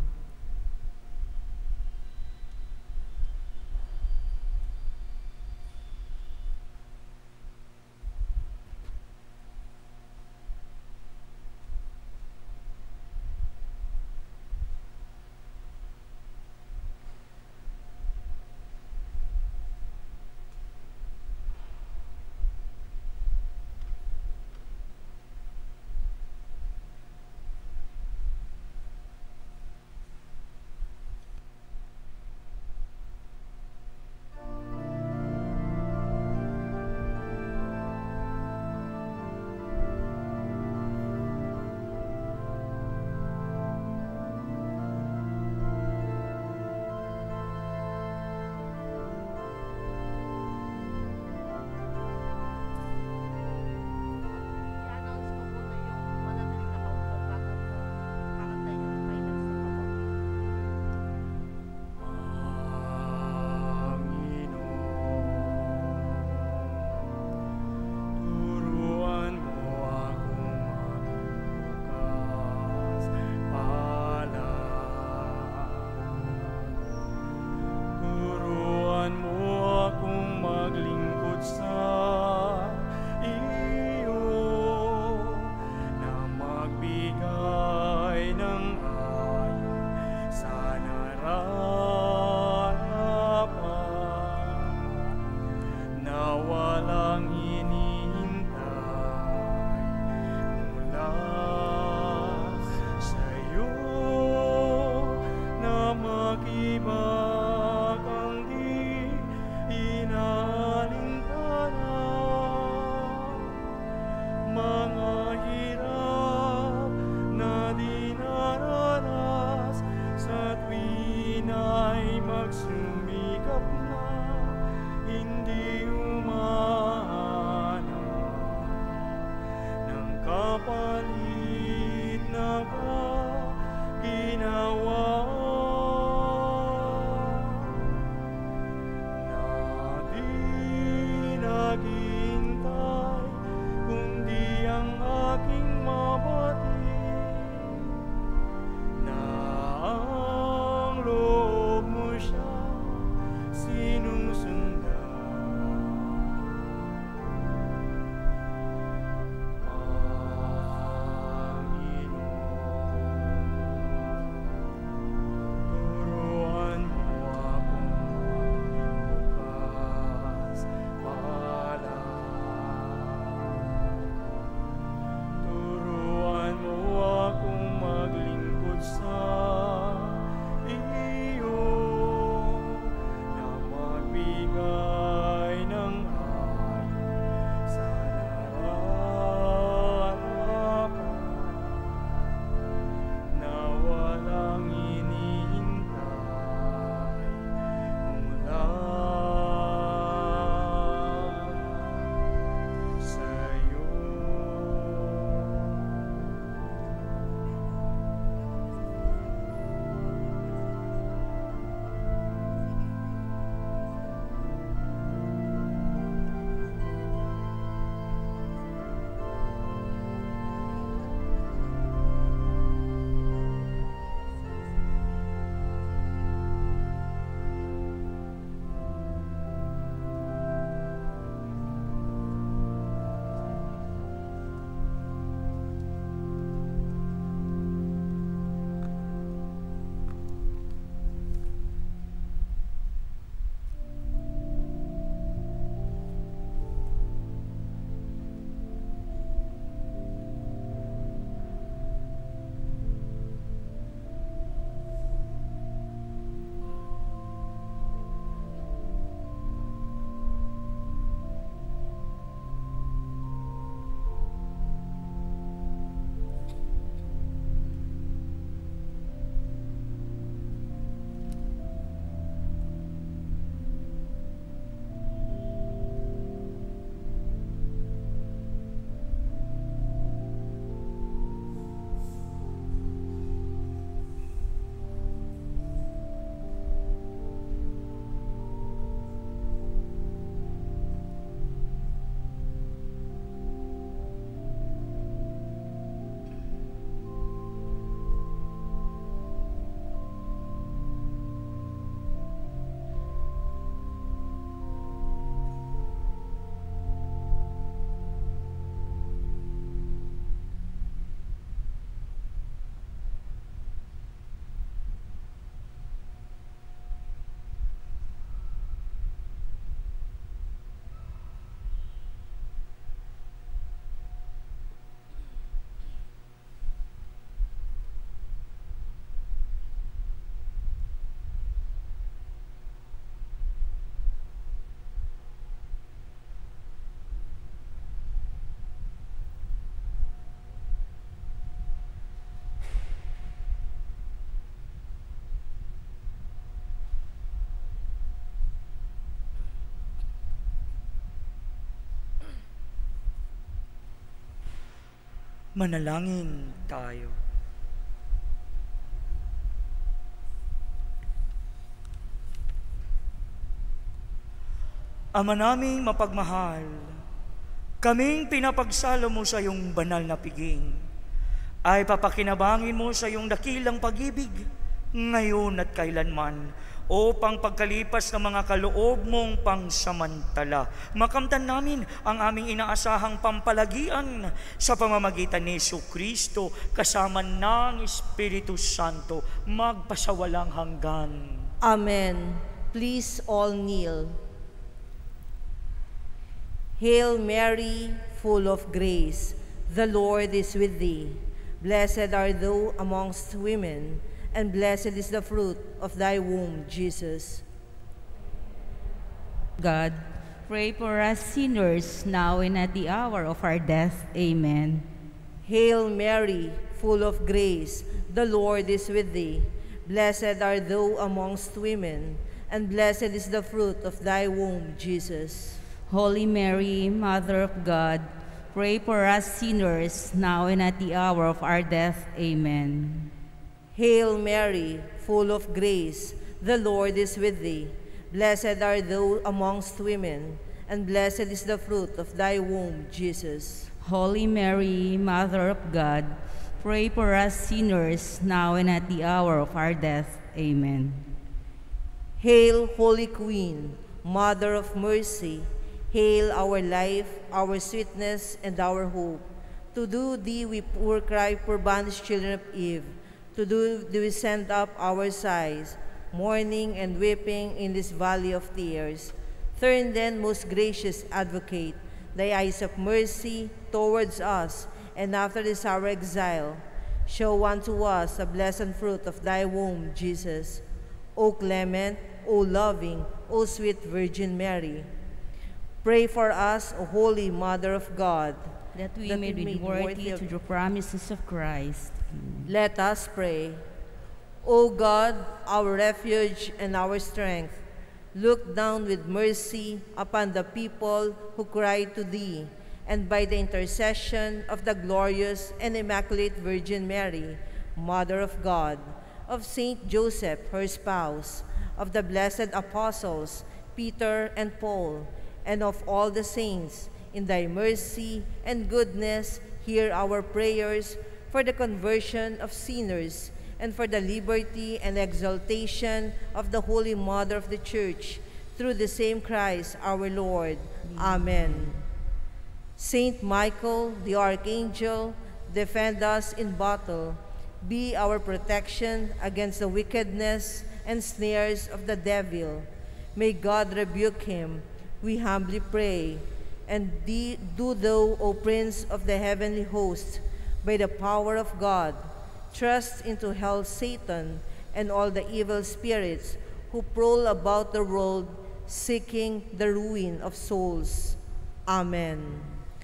[SPEAKER 5] Manalangin tayo. Ama naming mapagmahal, kaming pinapagsalo mo sa iyong banal na piging, ay papakinabangin mo sa iyong dakilang pag-ibig ngayon at kailanman, upang pagkalipas ng mga kaloob mong pangsamantala, makamtan namin ang aming inaasahang pampalagian sa pamamagitan ni Jesucristo kasama ng Espiritu Santo magpasawalang hanggan.
[SPEAKER 1] Amen. Please all kneel. Hail Mary, full of grace, the Lord is with thee. Blessed art thou amongst women, and blessed is the fruit of thy womb, Jesus.
[SPEAKER 3] God, pray for us sinners now and at the hour of our death. Amen.
[SPEAKER 1] Hail Mary, full of grace, the Lord is with thee. Blessed art thou amongst women, and blessed is the fruit of thy womb, Jesus.
[SPEAKER 3] Holy Mary, Mother of God, pray for us sinners now and at the hour of our death. Amen.
[SPEAKER 1] Hail Mary, full of grace, the Lord is with thee. Blessed art thou amongst women, and blessed is the fruit of thy womb, Jesus.
[SPEAKER 3] Holy Mary, Mother of God, pray for us sinners now and at the hour of our death. Amen.
[SPEAKER 1] Hail, Holy Queen, Mother of Mercy, hail our life, our sweetness, and our hope. To do thee we poor cry, poor banished children of Eve. To do we send up our sighs, mourning and weeping in this valley of tears. Turn then, most gracious Advocate, thy eyes of mercy towards us, and after this our exile, show unto us the blessed fruit of thy womb, Jesus. O clement, O loving, O sweet Virgin Mary, pray for us, O Holy Mother of God,
[SPEAKER 3] that we may be worthy to the promises of Christ.
[SPEAKER 1] Let us pray. O God, our refuge and our strength, look down with mercy upon the people who cry to thee, and by the intercession of the glorious and immaculate Virgin Mary, Mother of God, of Saint Joseph, her spouse, of the blessed apostles, Peter and Paul, and of all the saints, in thy mercy and goodness, hear our prayers for the conversion of sinners, and for the liberty and exaltation of the Holy Mother of the Church, through the same Christ our Lord. Amen. Saint Michael, the Archangel, defend us in battle. Be our protection against the wickedness and snares of the devil. May God rebuke him, we humbly pray. And do thou, O Prince of the heavenly host, by the power of God, thrust into hell Satan and all the evil spirits who prowl about the world, seeking the ruin of souls. Amen.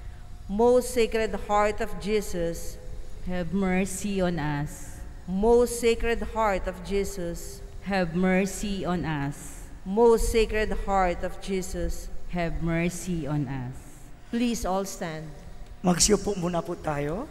[SPEAKER 1] Most Sacred Heart of Jesus,
[SPEAKER 3] Have mercy on us.
[SPEAKER 1] Most Sacred Heart of Jesus,
[SPEAKER 3] Have mercy on us.
[SPEAKER 1] Most Sacred Heart of Jesus,
[SPEAKER 3] Have mercy on us.
[SPEAKER 1] please all stand.
[SPEAKER 5] Magsiupo muna po tayo.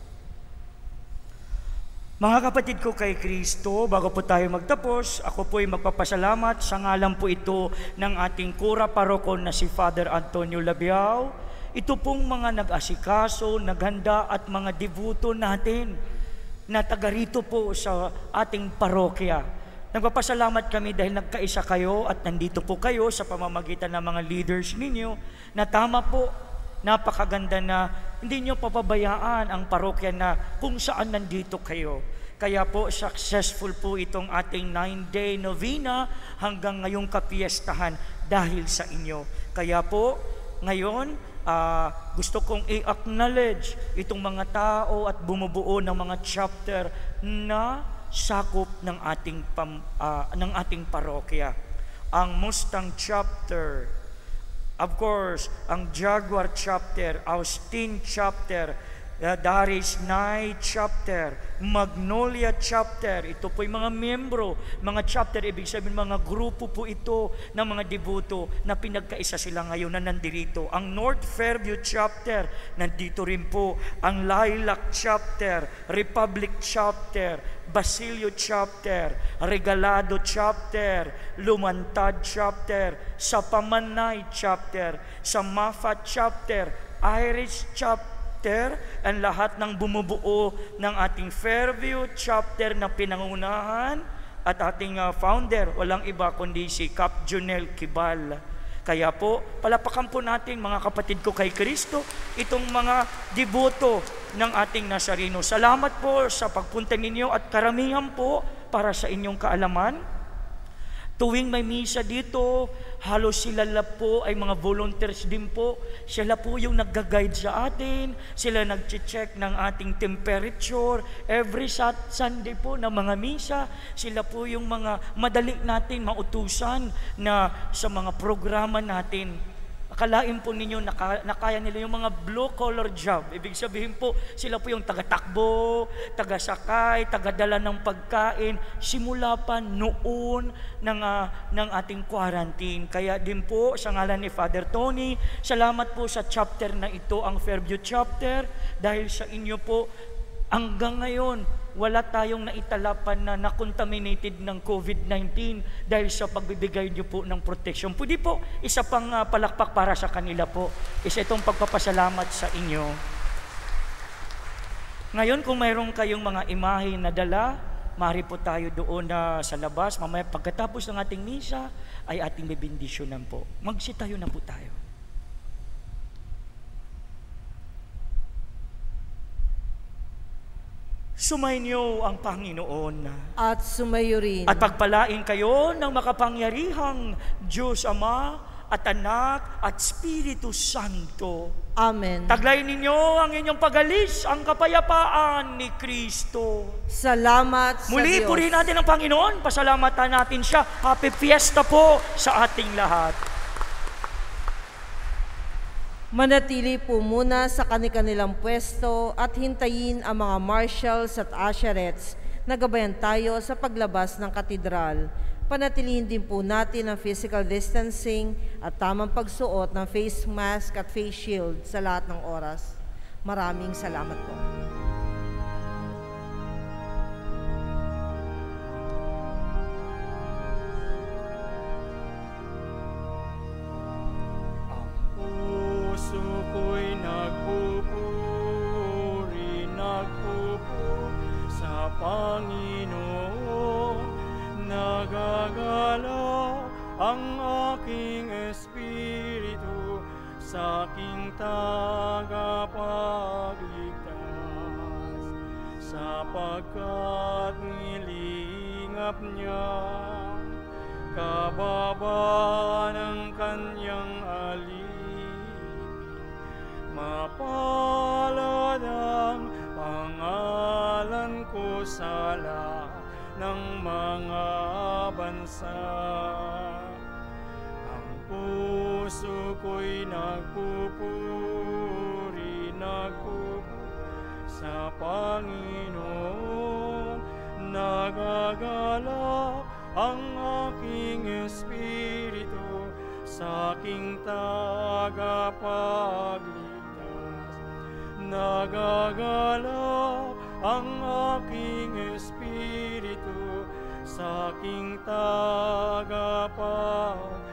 [SPEAKER 5] Mga kapatid ko kay Kristo, bago po tayo magtapos, ako po ay magpapasalamat sa ngalan po ito ng ating kura parokon na si Father Antonio Labiao. Ito pong mga nag-asikaso, naghanda at mga devoto natin na taga rito po sa ating parokya. Nagpapasalamat kami dahil nagkaisa kayo at nandito po kayo sa pamamagitan ng mga leaders ninyo na tama po, napakaganda na hindi nyo papabayaan ang parokya na kung saan nandito kayo. Kaya po, successful po itong ating 9-day novena hanggang ngayong kapiestahan dahil sa inyo. Kaya po, ngayon, gusto kong i-acknowledge itong mga tao at bumubuo ng mga chapter na sakop ng ating parokya. Ang Mustang chapter, of course, ang Jaguar chapter, Austin chapter, Daris Night Chapter, Magnolia Chapter. Ito po yung mga miyembro, mga chapter, ibig sabihin mga grupo po ito ng mga devoto na pinagkaisa sila ngayon na nandirito. Ang North Fairview Chapter, nandito rin po. Ang Lilac Chapter, Republic Chapter, Basilio Chapter, Regalado Chapter, Lumantad Chapter, Sapamanay Chapter, Samafat Chapter, Irish Chapter, ang lahat ng bumubuo ng ating Fairview Chapter na pinangunahan at ating founder, walang iba kundi si Cap Junel Kibal. Kaya po, palapakan po natin mga kapatid ko kay Kristo, itong mga deboto ng ating Nazareno. Salamat po sa pagpunta ninyo at karamihan po para sa inyong kaalaman. Tuwing may misa dito, halos sila po ay mga volunteers din po. Sila po yung nag-guide sa atin. Sila nag-check ng ating temperature. Every Sunday po na mga misa, sila po yung mga madali natin mautusan na sa mga programa natin. Akalain po ninyo nakaya nila yung mga blue-collar job. Ibig sabihin po, sila po yung taga-takbo, taga-sakay, taga-dala ng pagkain, simula pa noon ng ating quarantine. Kaya din po, sa ngalan ni Father Tony, salamat po sa chapter na ito, ang Fairview Chapter, dahil sa inyo po, hanggang ngayon, wala tayong naitalapan na nakontaminated ng COVID-19 dahil sa pagbibigay niyo po ng protection. Pwede po, isa pang palakpak para sa kanila po. Isa itong pagpapasalamat sa inyo. Ngayon, kung mayroon kayong mga imahe na dala, maaari po tayo doon sa labas. Mamaya pagkatapos ng ating misa, ay ating bebendisyonan po. Magsitayo na po tayo. Sumainyo ang Panginoon.
[SPEAKER 1] At sumayo rin.
[SPEAKER 5] At pagpalain kayo ng makapangyarihang Diyos Ama at Anak at Espiritu Santo.
[SPEAKER 1] Amen.
[SPEAKER 5] Taglayin ninyo ang inyong pagalis, ang kapayapaan ni Kristo.
[SPEAKER 1] Salamat sa
[SPEAKER 5] Muli,
[SPEAKER 1] Diyos.
[SPEAKER 5] purihin natin ang Panginoon. Pasalamatan natin siya. Happy Fiesta po sa ating lahat.
[SPEAKER 1] Manatili po muna sa kanilang pwesto at hintayin ang mga marshals at usherettes na gabayan tayo sa paglabas ng katedral. Panatilihin din po natin ang physical distancing at tamang pagsuot ng face mask at face shield sa lahat ng oras. Maraming salamat po.
[SPEAKER 4] Panginoon, nagagala ang aking espiritu sa aking tagapagligtas, sapagkat nilingap niya kababa ng kanyang alipin. Mapalad ang pangalan ko sa lahat ng mga bansa. Ang puso ko'y nagpupuri sa Panginoon. Nagagala ang aking espiritu sa aking tagapagligtas. Nagagala ang aking espiritu sa aking tagapagligtas.